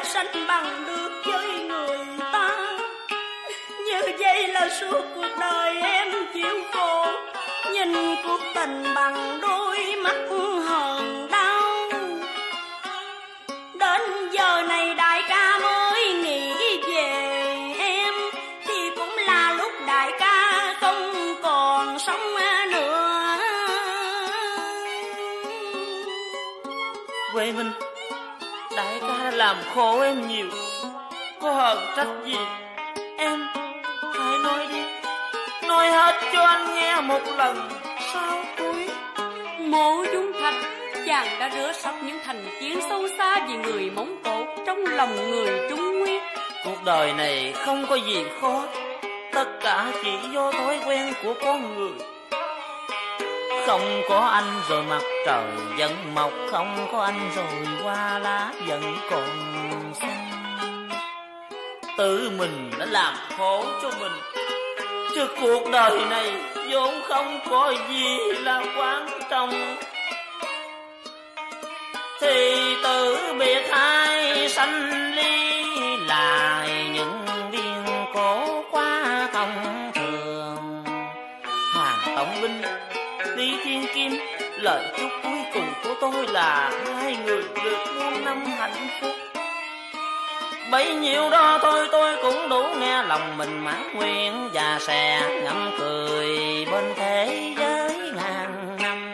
Speaker 2: lại sánh bằng được với người ta. Như vậy là suốt cuộc đời em chịu khổ, nhìn cuộc tình bằng đôi mắt hờn đau. Đến giờ này đại ca mới nghĩ về em, thì cũng là lúc đại ca không còn sống nữa.
Speaker 6: Quê Minh, đại ca đã làm khổ em nhiều, có hờn trách gì em hãy nói đi, nói hết cho anh nghe một lần sau cuối.
Speaker 8: Mộ Dung Thạch, chàng đã rửa sạch những thành kiến sâu xa vì người Mông Cổ trong lòng người Trung Nguyên.
Speaker 6: Cuộc đời này không có gì khó, tất cả chỉ do thói quen của con người. Không có anh rồi mặt trời vẫn mọc, không có anh rồi hoa lá vẫn còn xanh. Tự mình đã làm khổ cho mình, chứ cuộc đời này vốn không có gì là quan trọng. Thì tự biệt hai sanh ly, lại những viên cổ quá thông thường. Hàng Tổng Binh, Lý Thiên Kim, lời chúc cuối cùng của tôi là hai người được muôn năm hạnh phúc. Bấy nhiêu đó thôi tôi cũng đủ nghe lòng mình mãn nguyện, và sẽ ngậm cười bên thế giới ngàn năm.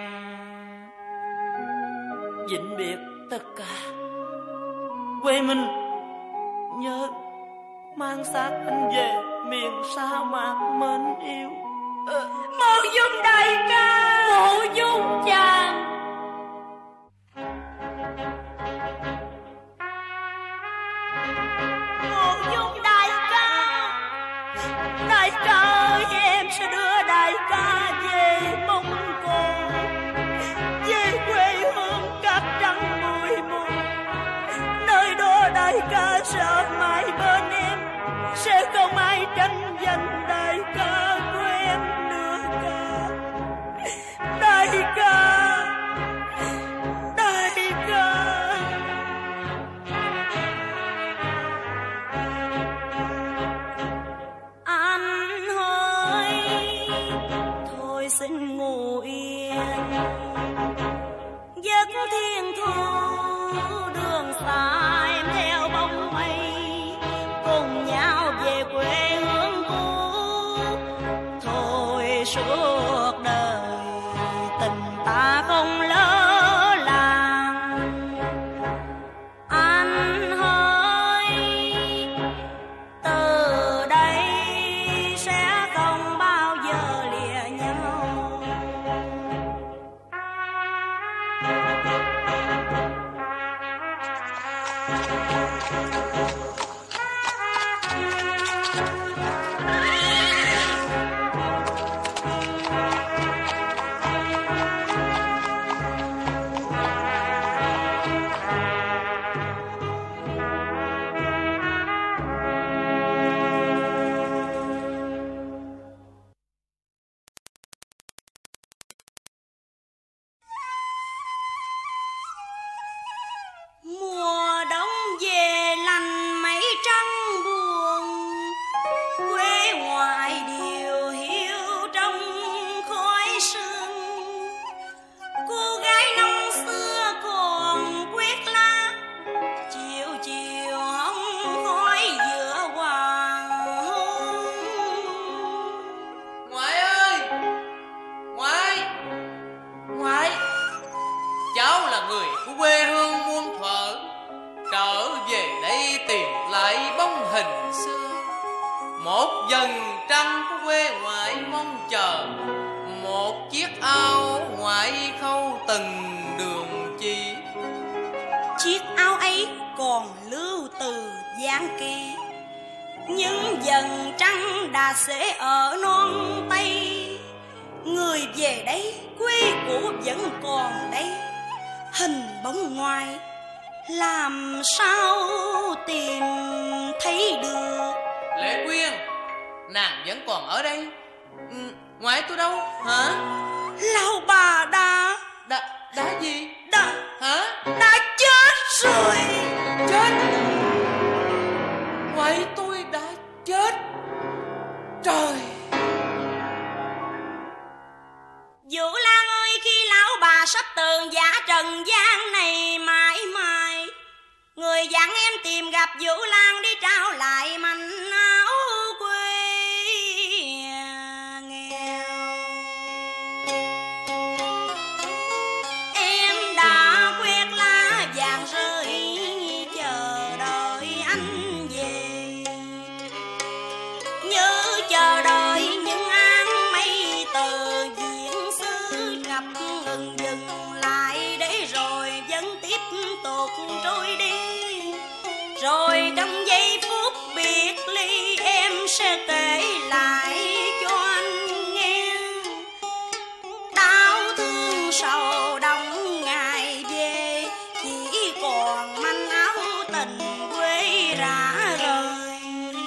Speaker 6: Vĩnh biệt tất cả, quê mình nhớ mang xác anh về miền sa mạc mến yêu.
Speaker 2: Mộ Dung đại ca,
Speaker 8: Mộ Dung chàng.
Speaker 2: Mộ Dung đại ca, đại ca ơi, em sẽ đưa đại ca về Mông Cổ, về quê hương cát trắng bụi mù. Nơi đó đại ca sẽ mãi bên em, sẽ không ai tranh giành đại ca của em nữa cả. Đại ca, đại ca. Anh ơi, thôi xin ngủ yên, giấc thiên thu đường xa em theo bóng mây, cùng nhau về quê hương cũ. Thôi suốt đời tình ta không lỡ làng. Anh ơi, từ đây sẽ không bao giờ lìa nhau. Mùa đông về lành mấy trăng buồn, quê ngoại điều hiu trong khói sương. Cô gái năm xưa còn quyết lá, chiều chiều hóng khói giữa hoàng hôn.
Speaker 7: Ngoại ơi, ngoại, ngoại, cháu là người của quê hương muôn thuở, trở về đây tìm lại bóng hình xưa. Một dần trăng của quê ngoại mong chờ, một chiếc áo ngoại khâu từng đường chỉ.
Speaker 2: Chiếc áo ấy còn lưu từ Giang Kỳ, những dần trăng đã xế ở non Tây. Người về đây quê cũ vẫn còn đây, hình bóng ngoài làm sao tìm thấy được.
Speaker 7: Lệ Quyên, nàng vẫn còn ở đây. Ngoại tôi đâu hả?
Speaker 2: Lão bà đã
Speaker 7: Đã gì?
Speaker 2: đã
Speaker 7: Hả?
Speaker 2: đã chết rồi.
Speaker 7: Chết?
Speaker 2: Vũ Lan ơi, khi lão bà sắp tường giả trần gian này mãi mãi, người dặn em tìm gặp Vũ Lan đi trao lại mảnh áo quê nghèo. Em đã quyết lá vàng rơi chờ đợi anh về, như chờ đợi những áng mây từ diễn xứ ngập ngừng dừng lại để rồi vẫn tiếp tục trôi đi. Rồi trong giây phút biệt ly em sẽ kể lại cho anh nghe đau thương sầu đong ngày về, chỉ còn manh áo tình quê rã rời.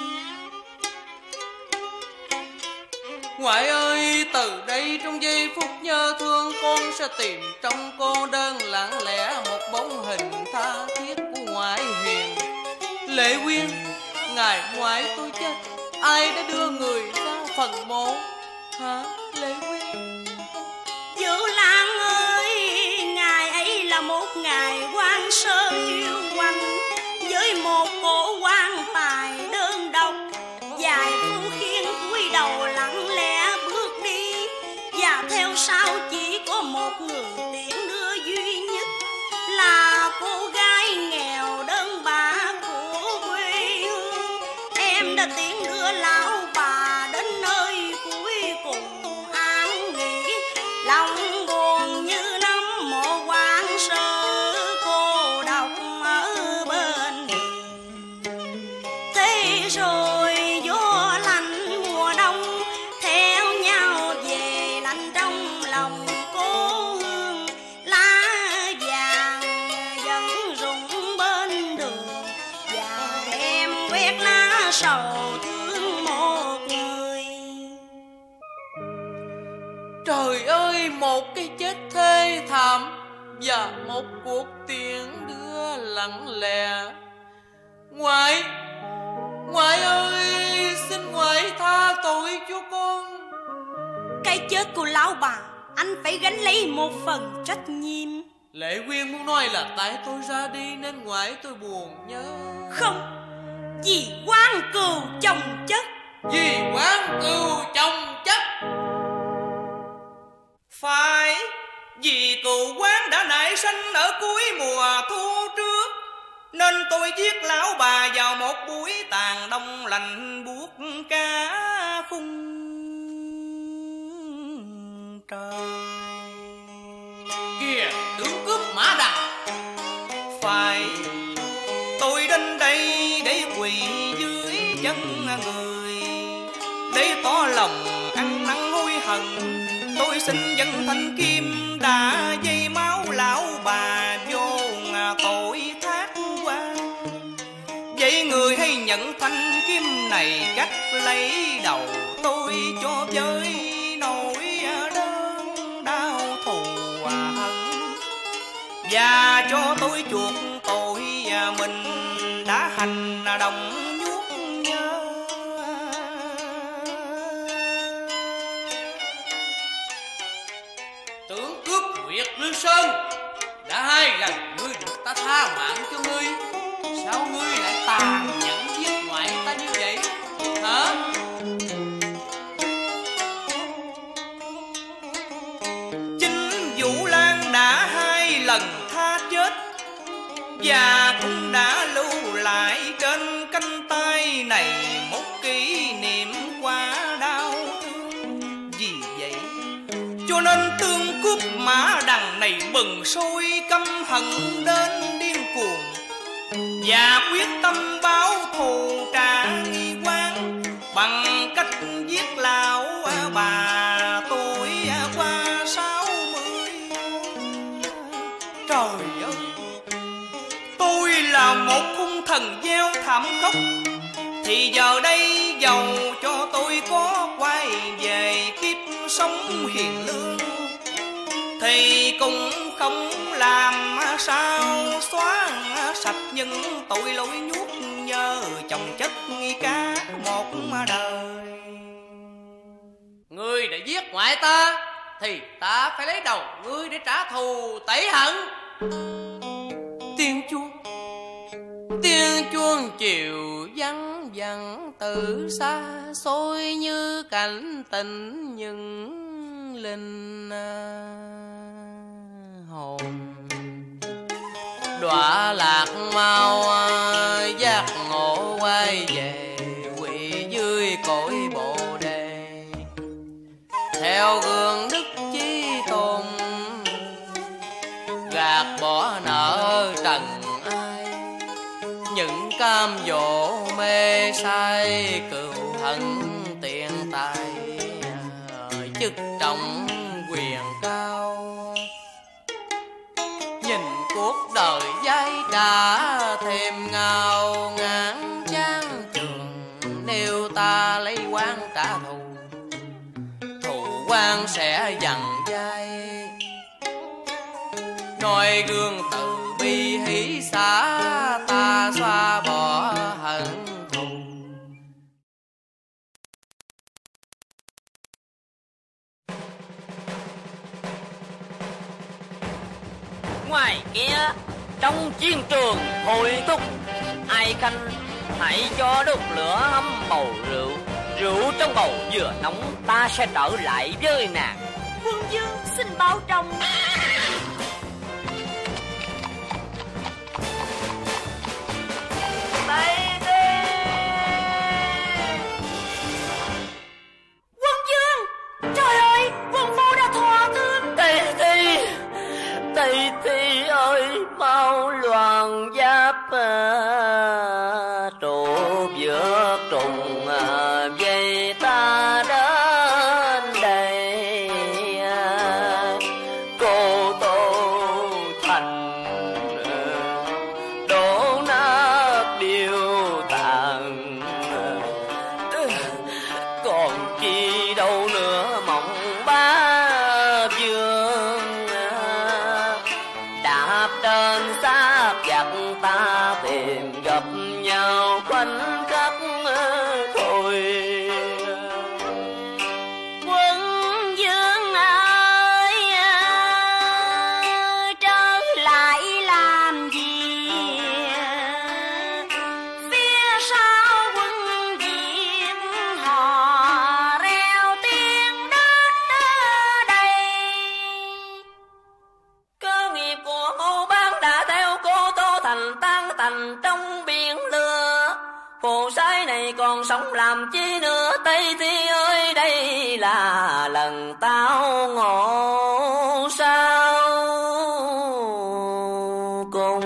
Speaker 7: Ngoại ơi, từ đây trong giây phút nhớ thương, con sẽ tìm trong cô đơn lặng lẽ một bóng hình tha thiết của ngoại hiền. Lệ Quyên, ngày ngoại tôi chết, ai đã đưa người ra phần mộ hả Lệ Quyên?
Speaker 2: Vũ Lan ơi, ngày ấy là một ngày hoang sơ yêu quanh, với một cổ quan tài đơn độc, dài phu khiên cúi đầu lặng lẽ bước đi, và theo sau chỉ có một người tiễn đưa duy nhất, là cô gái nghèo đơn bạc của quê hương. Em đã tiễn đưa lão bà đến nơi cuối cùng an nghỉ, lòng buồn như nắm mộ quan sơ cô độc ở bên hiền. Thế rồi gió lạnh mùa đông theo nhau về, lạnh trong lòng cô hương. Lá vàng vẫn rụng bên đường, và em quét lá sầu thương một người.
Speaker 7: Trời ơi, một cái chết thê thảm và một cuộc tiễn đưa lặng lẽ. Ngoại ơi, xin ngoại tha tội cho con.
Speaker 2: Cái chết của lão bà anh phải gánh lấy một phần trách nhiệm.
Speaker 7: Lệ Quyên muốn nói là tại tôi ra đi nên ngoại tôi buồn nhớ.
Speaker 2: Không, vì quan cừu chồng chất.
Speaker 7: Vì quan cừu chồng chất.
Speaker 3: Phải vì cừu quán đã nảy sinh ở cuối mùa thu trước, nên tôi giết lão bà vào một buổi tàn đông lạnh buốt cả khung trời.
Speaker 7: Kìa, tướng cướp mã đằng.
Speaker 3: Phải tôi đến đây để quỳ dưới chân người, để tỏ lòng ăn năn hối hận. Tôi xin dân thanh kim đã dây máu lão bà vô tội thác qua. Vậy người hãy nhận thanh kim này cách lấy đầu tôi cho với nỗi đớn đau thù hận, và cho tôi chuộc tội mình đã hành động nhuốc nhớ.
Speaker 7: Tướng cướp Nguyệt Lương Sơn, đã 2 lần ngươi được ta tha mạng cho ngươi, sao ngươi lại tàn nhẫn giết ngoại ta như vậy hả?
Speaker 3: Chính Vũ Lan đã 2 lần tha chết, và cũng đã lưu lại trên cánh tay này một kỷ niệm quá đau thương. Vì vậy cho nên tương cướp mã đằng này bừng sôi căm hận đến điên cuồng, và quyết tâm báo thù trả nghi quan bằng cách giết lão bà tuổi qua 60. Trời ơi, tôi là một hung thần gieo thảm khốc, thì giờ đây dầu cho tôi có quay về kiếp sống hiền lương, thì cũng không làm sao xóa sạch những tội lỗi nhuốc nhờ chồng chất cả một đời.
Speaker 7: Ngươi đã giết ngoại ta thì ta phải lấy đầu ngươi để trả thù tẩy hận. Tiếng chuông chiều vắng vẳng từ xa xôi như cảnh tình những linh hồn. Đọa lạc mau giác ngộ quay về quỷ dưới cội bồ đề, theo gương đức chí tôn gạt bỏ nợ trần ai. Những cam dỗ mê say cừu hận tiền tài, chức trọng quyền cao. Nhìn cuộc đời dây đã thêm ngao ngán chán trường. Nếu ta lấy quan trả thù, thù quan sẽ dằn dai. Noi gương từ bi hỷ xả, ta xóa bỏ hận thù.
Speaker 1: Ngoài kia trong chiến trường hội thúc, ai khanh hãy cho đốt lửa hâm bầu rượu. Rượu trong bầu vừa nóng, ta sẽ trở lại với nàng.
Speaker 2: Quân vương xin bảo trọng. Quân vương, trời ơi, quân phu đã thọ thương.
Speaker 1: Tây Thi ơi, mau loạn giáp trụ vượt trùng dây ta đến đây. Cô Tô Thành đổ nát điêu tàn, còn chi đâu nữa mộng ba vương. Đạp trên xác giặc ta tìm gặp nhau khoảnh khắc thôi.
Speaker 2: Quân vương ơi, trở lại làm gì? Phía sau quân Việt họ reo tiếng đến đây.
Speaker 1: Cơ nghiệp của Hồ Bang đã theo cô Tô Thành tan tành trong biển lửa. Phù sai này còn sống làm chi nữa? Tây Thi ơi, đây là lần tao ngộ sao cùng.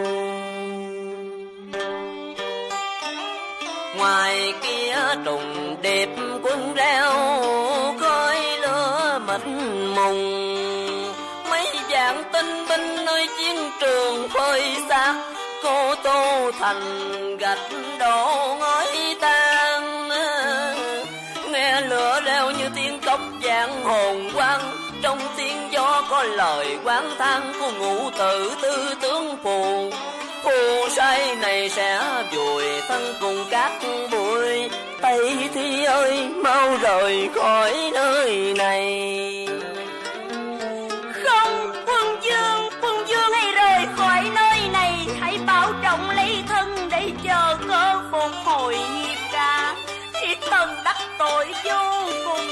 Speaker 1: Ngoài kia trùng điệp quân reo, khói lửa mịt mùng. Mấy vạn tinh binh nơi chiến trường phơi xác, cô Tô Thành gạch đổ ngói tan. Nghe lửa reo như tiếng cốc vang hồn quang, trong tiếng gió có lời quán than của ngũ tử tư tướng phù. Phù sai này sẽ vùi thân cùng các bụi. Tây Thi ơi, mau rời khỏi nơi này.
Speaker 2: Không, quân vương hãy rời khỏi nơi này. Hãy bảo trọng lấy thân để chờ cơ phục hồi nghiệp cả. Thiếp thân đắc tội vô cùng.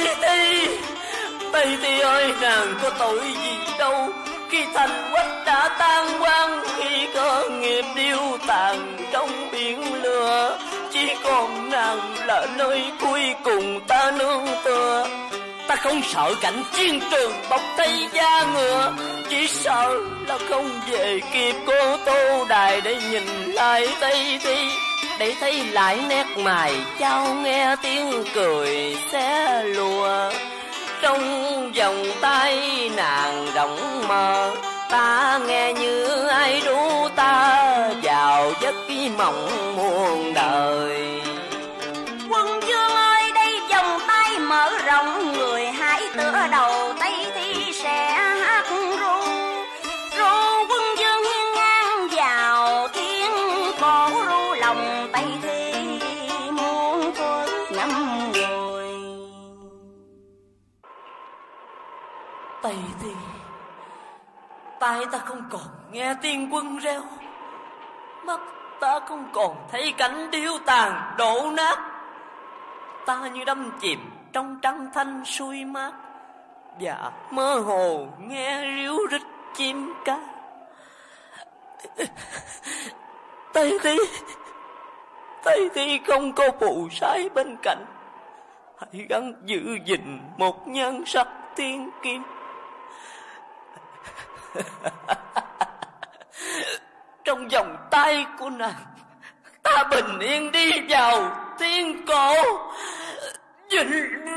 Speaker 1: Tây Thi ơi, nàng có tội gì đâu. Khi thành quách đã tan quang, khi cơ nghiệp điêu tàn trong biển lửa, chỉ còn nàng là nơi cuối cùng ta nương tựa. Ta không sợ cảnh chiến trường bọc tay da ngựa, chỉ sợ là không về kịp cô Tô Đài để nhìn lại Tây Thi, để thấy lại nét mày trao, nghe tiếng cười xé lùa. Trong vòng tay nàng rộng mờ, ta nghe như ai ru ta vào giấc mộng muôn đời.
Speaker 2: Quân vương ơi, đây vòng tay mở rộng, người hãy tựa đầu Tây Thi sẽ hát ru. Ru quân vương hiên ngang vào thiên cổ, ru lòng Tây Thi muôn thuở. 5 người.
Speaker 1: tai ta không còn nghe tiếng quân reo, mắt ta không còn thấy cảnh điêu tàn đổ nát. Ta như đắm chìm trong trăng thanh xuôi mát, và mơ hồ nghe ríu rít chim ca. Tây thi không có phù sai bên cạnh, hãy gắng giữ gìn một nhan sắc thiên kim. Trong vòng tay của nàng, ta bình yên đi vào thiên cổ. Quân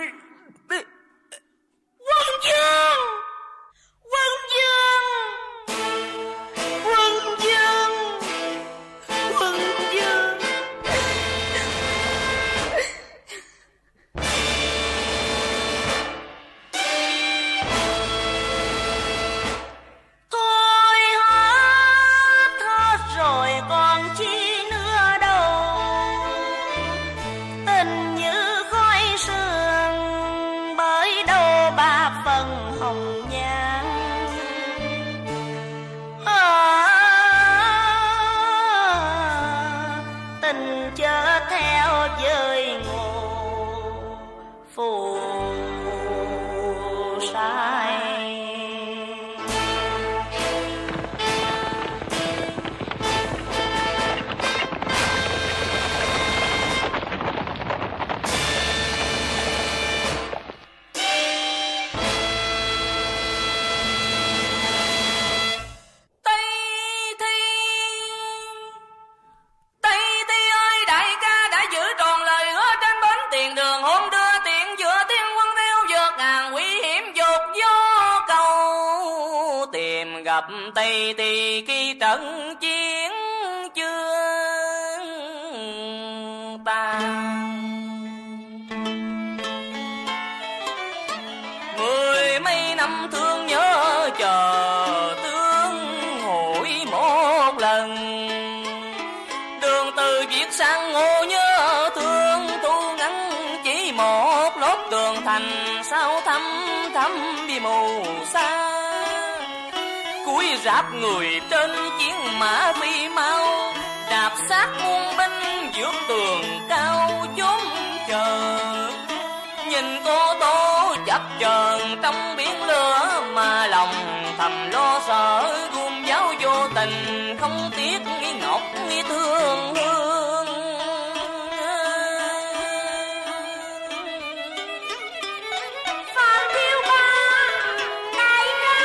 Speaker 1: vương, quân vương, quân vương, quân vương.
Speaker 2: Thôi hết rồi còn chi nữa đâu, tình như khói sương bởi đâu bạc phần hồng nhan. Tình chớ theo dời ngô phù sai.
Speaker 1: Tây Thi ơi, đại ca đã giữ tròn lời hứa trên bến tiền đường, hôm đưa tiện giữa thiên quân theo vượt ngàn nguy hiểm dột gió cầu, tìm gặp Tây Thi khi trận chiến chưa tan. 10 mấy năm thương nhớ chờ tướng hội một lần, đường từ Việt sang Ngô nhớ thương tu ngắn chỉ một lốp tường thành, sao thăm đi mù xa. Cúi rạp người trên chiến mã phi mau, đạp sát muôn binh vượt tường cao chốn chờ. Nhìn cô Tô chập chờn trong biển lửa, mà lòng thầm lo sợ gươm giáo vô tình, không tiếc ngọc thương hương.
Speaker 2: Phan Thiếu Ba, đại ca.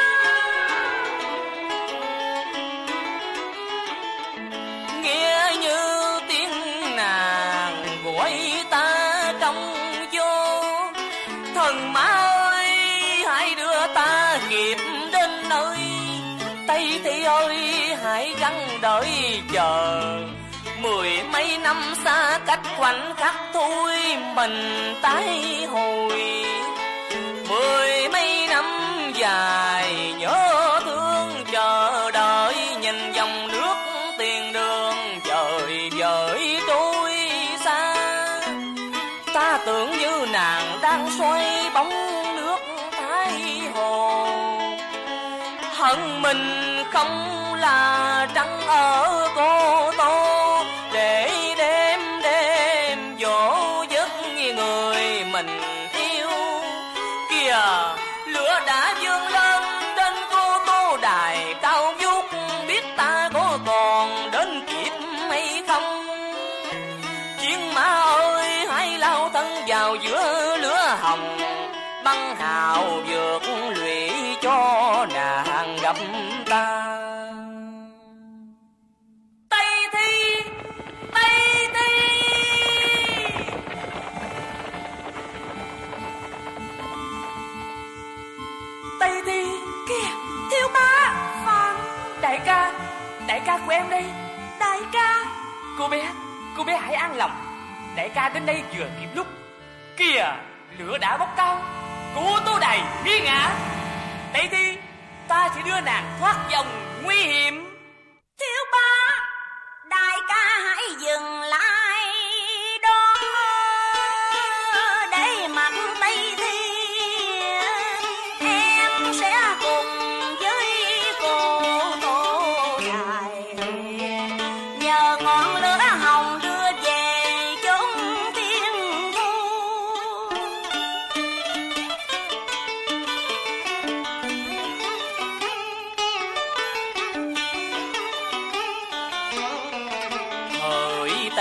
Speaker 1: Nghe như tiếng nàng gọi ta trong vô, thần má ơi hãy đưa ta kịp đến nơi. Tây Thi ơi hãy gắng đợi chờ, 10 mấy năm xa cách khoảnh khắc thôi mình tái hồi. 10 mấy năm dài nhớ thương chờ đợi, nhìn dòng nước tiền đường dời dời trôi xa. Ta tưởng như nàng đang xoay bóng nước Thái Hồ, hận mình không là trăng ở Cô Tô, để đêm dỗ giấc người mình yêu. Kìa lửa đã dương lên trên Cô Tô đài cao vút, biết ta có còn đến kịp hay không. Chiến mã ơi hãy lao thân vào giữa lửa hồng, băng hào vượt lụy cho nàng gặp ta. Tây Thi, Tây Thi. Tây Thi
Speaker 2: Kìa, Thiếu Ba, Phan.
Speaker 1: đại ca của em đây.
Speaker 2: Đại ca.
Speaker 1: Cô bé hãy an lòng, đại ca đến đây vừa kịp lúc. Kìa lửa đã bốc cao, Cô Tô đài nghi ngã. Tây Thi, ta sẽ đưa nàng thoát vòng nguy hiểm.
Speaker 2: Thiếu Ba, đại ca hãy dừng lại đó, để mặc Tây Thi em sẽ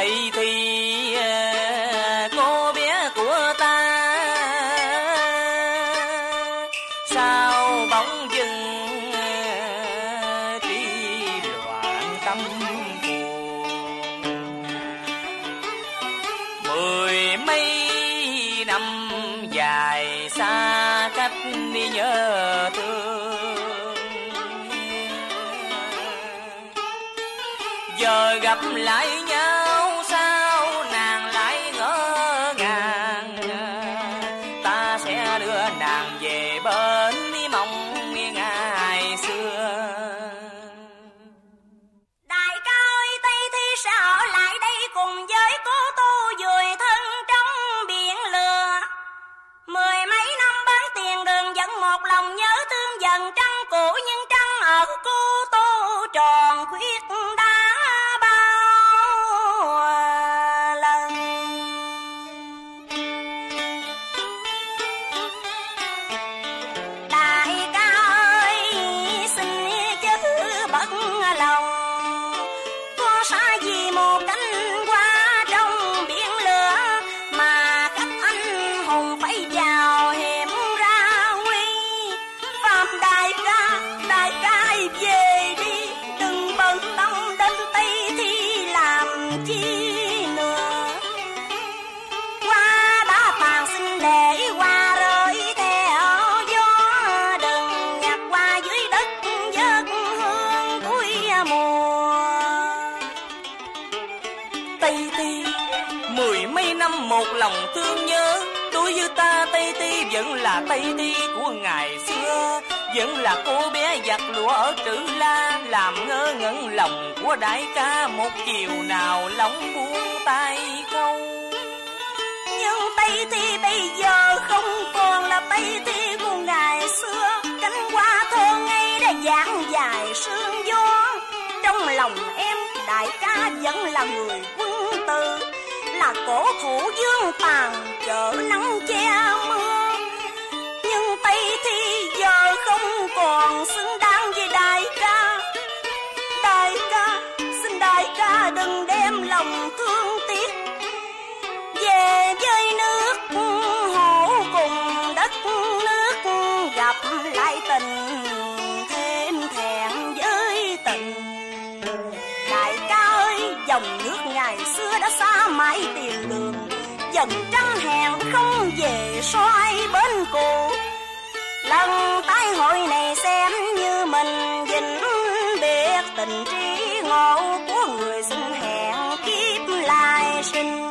Speaker 1: Tây Thi cô bé của ta, sao bỗng dưng trí loạn tâm buồn. Mười mấy năm dài xa cách đi nhớ thương, giờ gặp lại nhau sao nàng lại ngỡ ngàng. Ta sẽ đưa nàng về bên đi mong ngày xưa.
Speaker 2: Đại ca ơi, Tây Thi sẽ ở lại đây cùng với cố tu dùi thân trong biển lửa. Mười mấy năm bên tiền đường vẫn một lòng nhớ thương dần trăng cũ, nhưng trăng ở cố tu tròn khuyết đá bao lần. Đại ca ơi, xin chớ bất lòng, có sai gì một cánh hoa trong biển lửa mà các anh hùng phải vào hiểm ra nguy. Phạm đại ca về đi, đừng bận tâm đến Tây Thi làm chi nữa. Hoa đã tàn xin để hoa rơi theo gió, đừng nhặt hoa dưới đất vớt hương cuối mùa.
Speaker 1: Tây Thi mười mấy năm một lòng thương nhớ, đối với ta Tây Thi vẫn là Tây Thi của ngày xưa, vẫn là cô bé giặt lụa ở Trữ La, làm ngơ ngẩn lòng của đại ca một chiều nào lòng buông tay không.
Speaker 2: Nhưng Tây Thi bây giờ không còn là Tây Thi của ngày xưa, cánh hoa thơ ngây đã dang dài sương gió. Trong lòng em đại ca vẫn là người quân tử, là cổ thủ dương tàn chở nắng che mưa. Nhưng Tây Thi giờ không còn xứng đáng với đại ca. Đại ca, xin đại ca đừng đem lòng thương tiếc về với nước hổ cùng đất nước, gặp lại tình thêm thẹn với tình. Đại ca ơi, dòng nước ngày xưa đã xa mãi tiền đường, dần trăng hẹn không về xoay bên cũ. Lần tái hội này xem như mình vĩnh biệt tình trí ngộ của người xin hẹn kiếp lại sinh.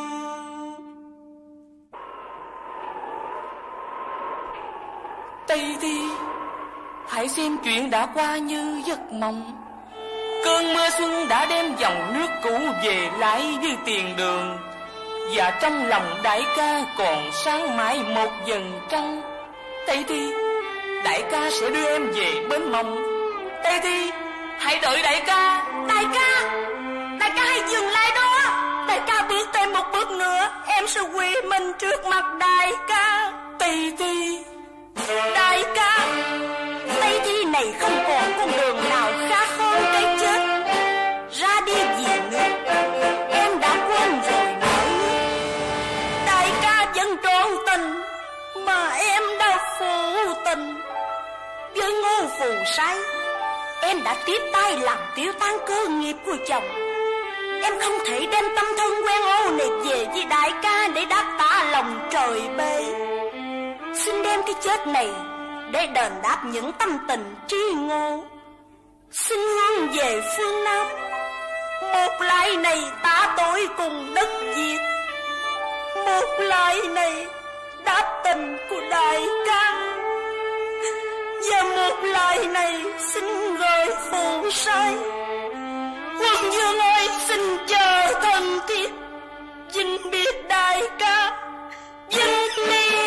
Speaker 1: Tây Thi, hãy xem chuyện đã qua như giấc mộng. Cơn mưa xuân đã đem dòng nước cũ về lại như tiền đường, và trong lòng đại ca còn sáng mãi một vầng trăng. Tây Thi, đại ca sẽ đưa em về bên mộng. Tây Thi, hãy đợi đại ca.
Speaker 2: Đại ca hãy dừng lại đó. Đại ca biết thêm một bước nữa em sẽ quỳ mình trước mặt đại ca.
Speaker 1: Tây Thi,
Speaker 2: đại ca, Tây Thi này không còn con đường nào khác hơn cái chết. Ra đi vì nước, em đã quên rồi nỗi nước. Đại ca vẫn trọn tình mà em đã phụ tình. Với Ngô Phù Sai, em đã tiếp tay làm tiêu tan cơ nghiệp của chồng. Em không thể đem tâm thân quen ô này về với đại ca để đáp trả lòng trời bê. Xin đem cái chết này để đền đáp những tâm tình tri ngô. Xin hướng về phương Nam, một lại này tạ tội cùng đất Việt, một lại này đáp tình của đại ca, và một lại này xin gửi Phù Sai. Quân vương ơi, xin chờ thân thiết, vinh biệt đại ca, vinh biệt.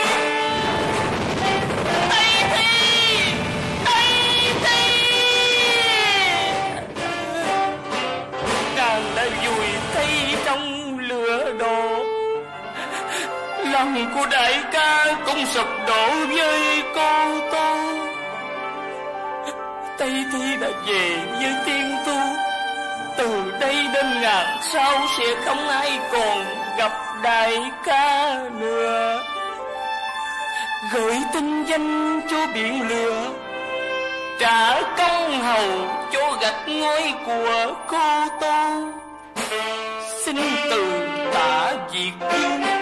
Speaker 1: Lòng của đại ca cũng sụp đổ với con tôi. Tây Thi đã về với tiên tu, từ đây đến ngàn sau sẽ không ai còn gặp đại ca nữa. Gửi tin danh cho biển lửa, trả công hầu cho gạch ngói của cô Tô. Xin từ Tạ Việt Vương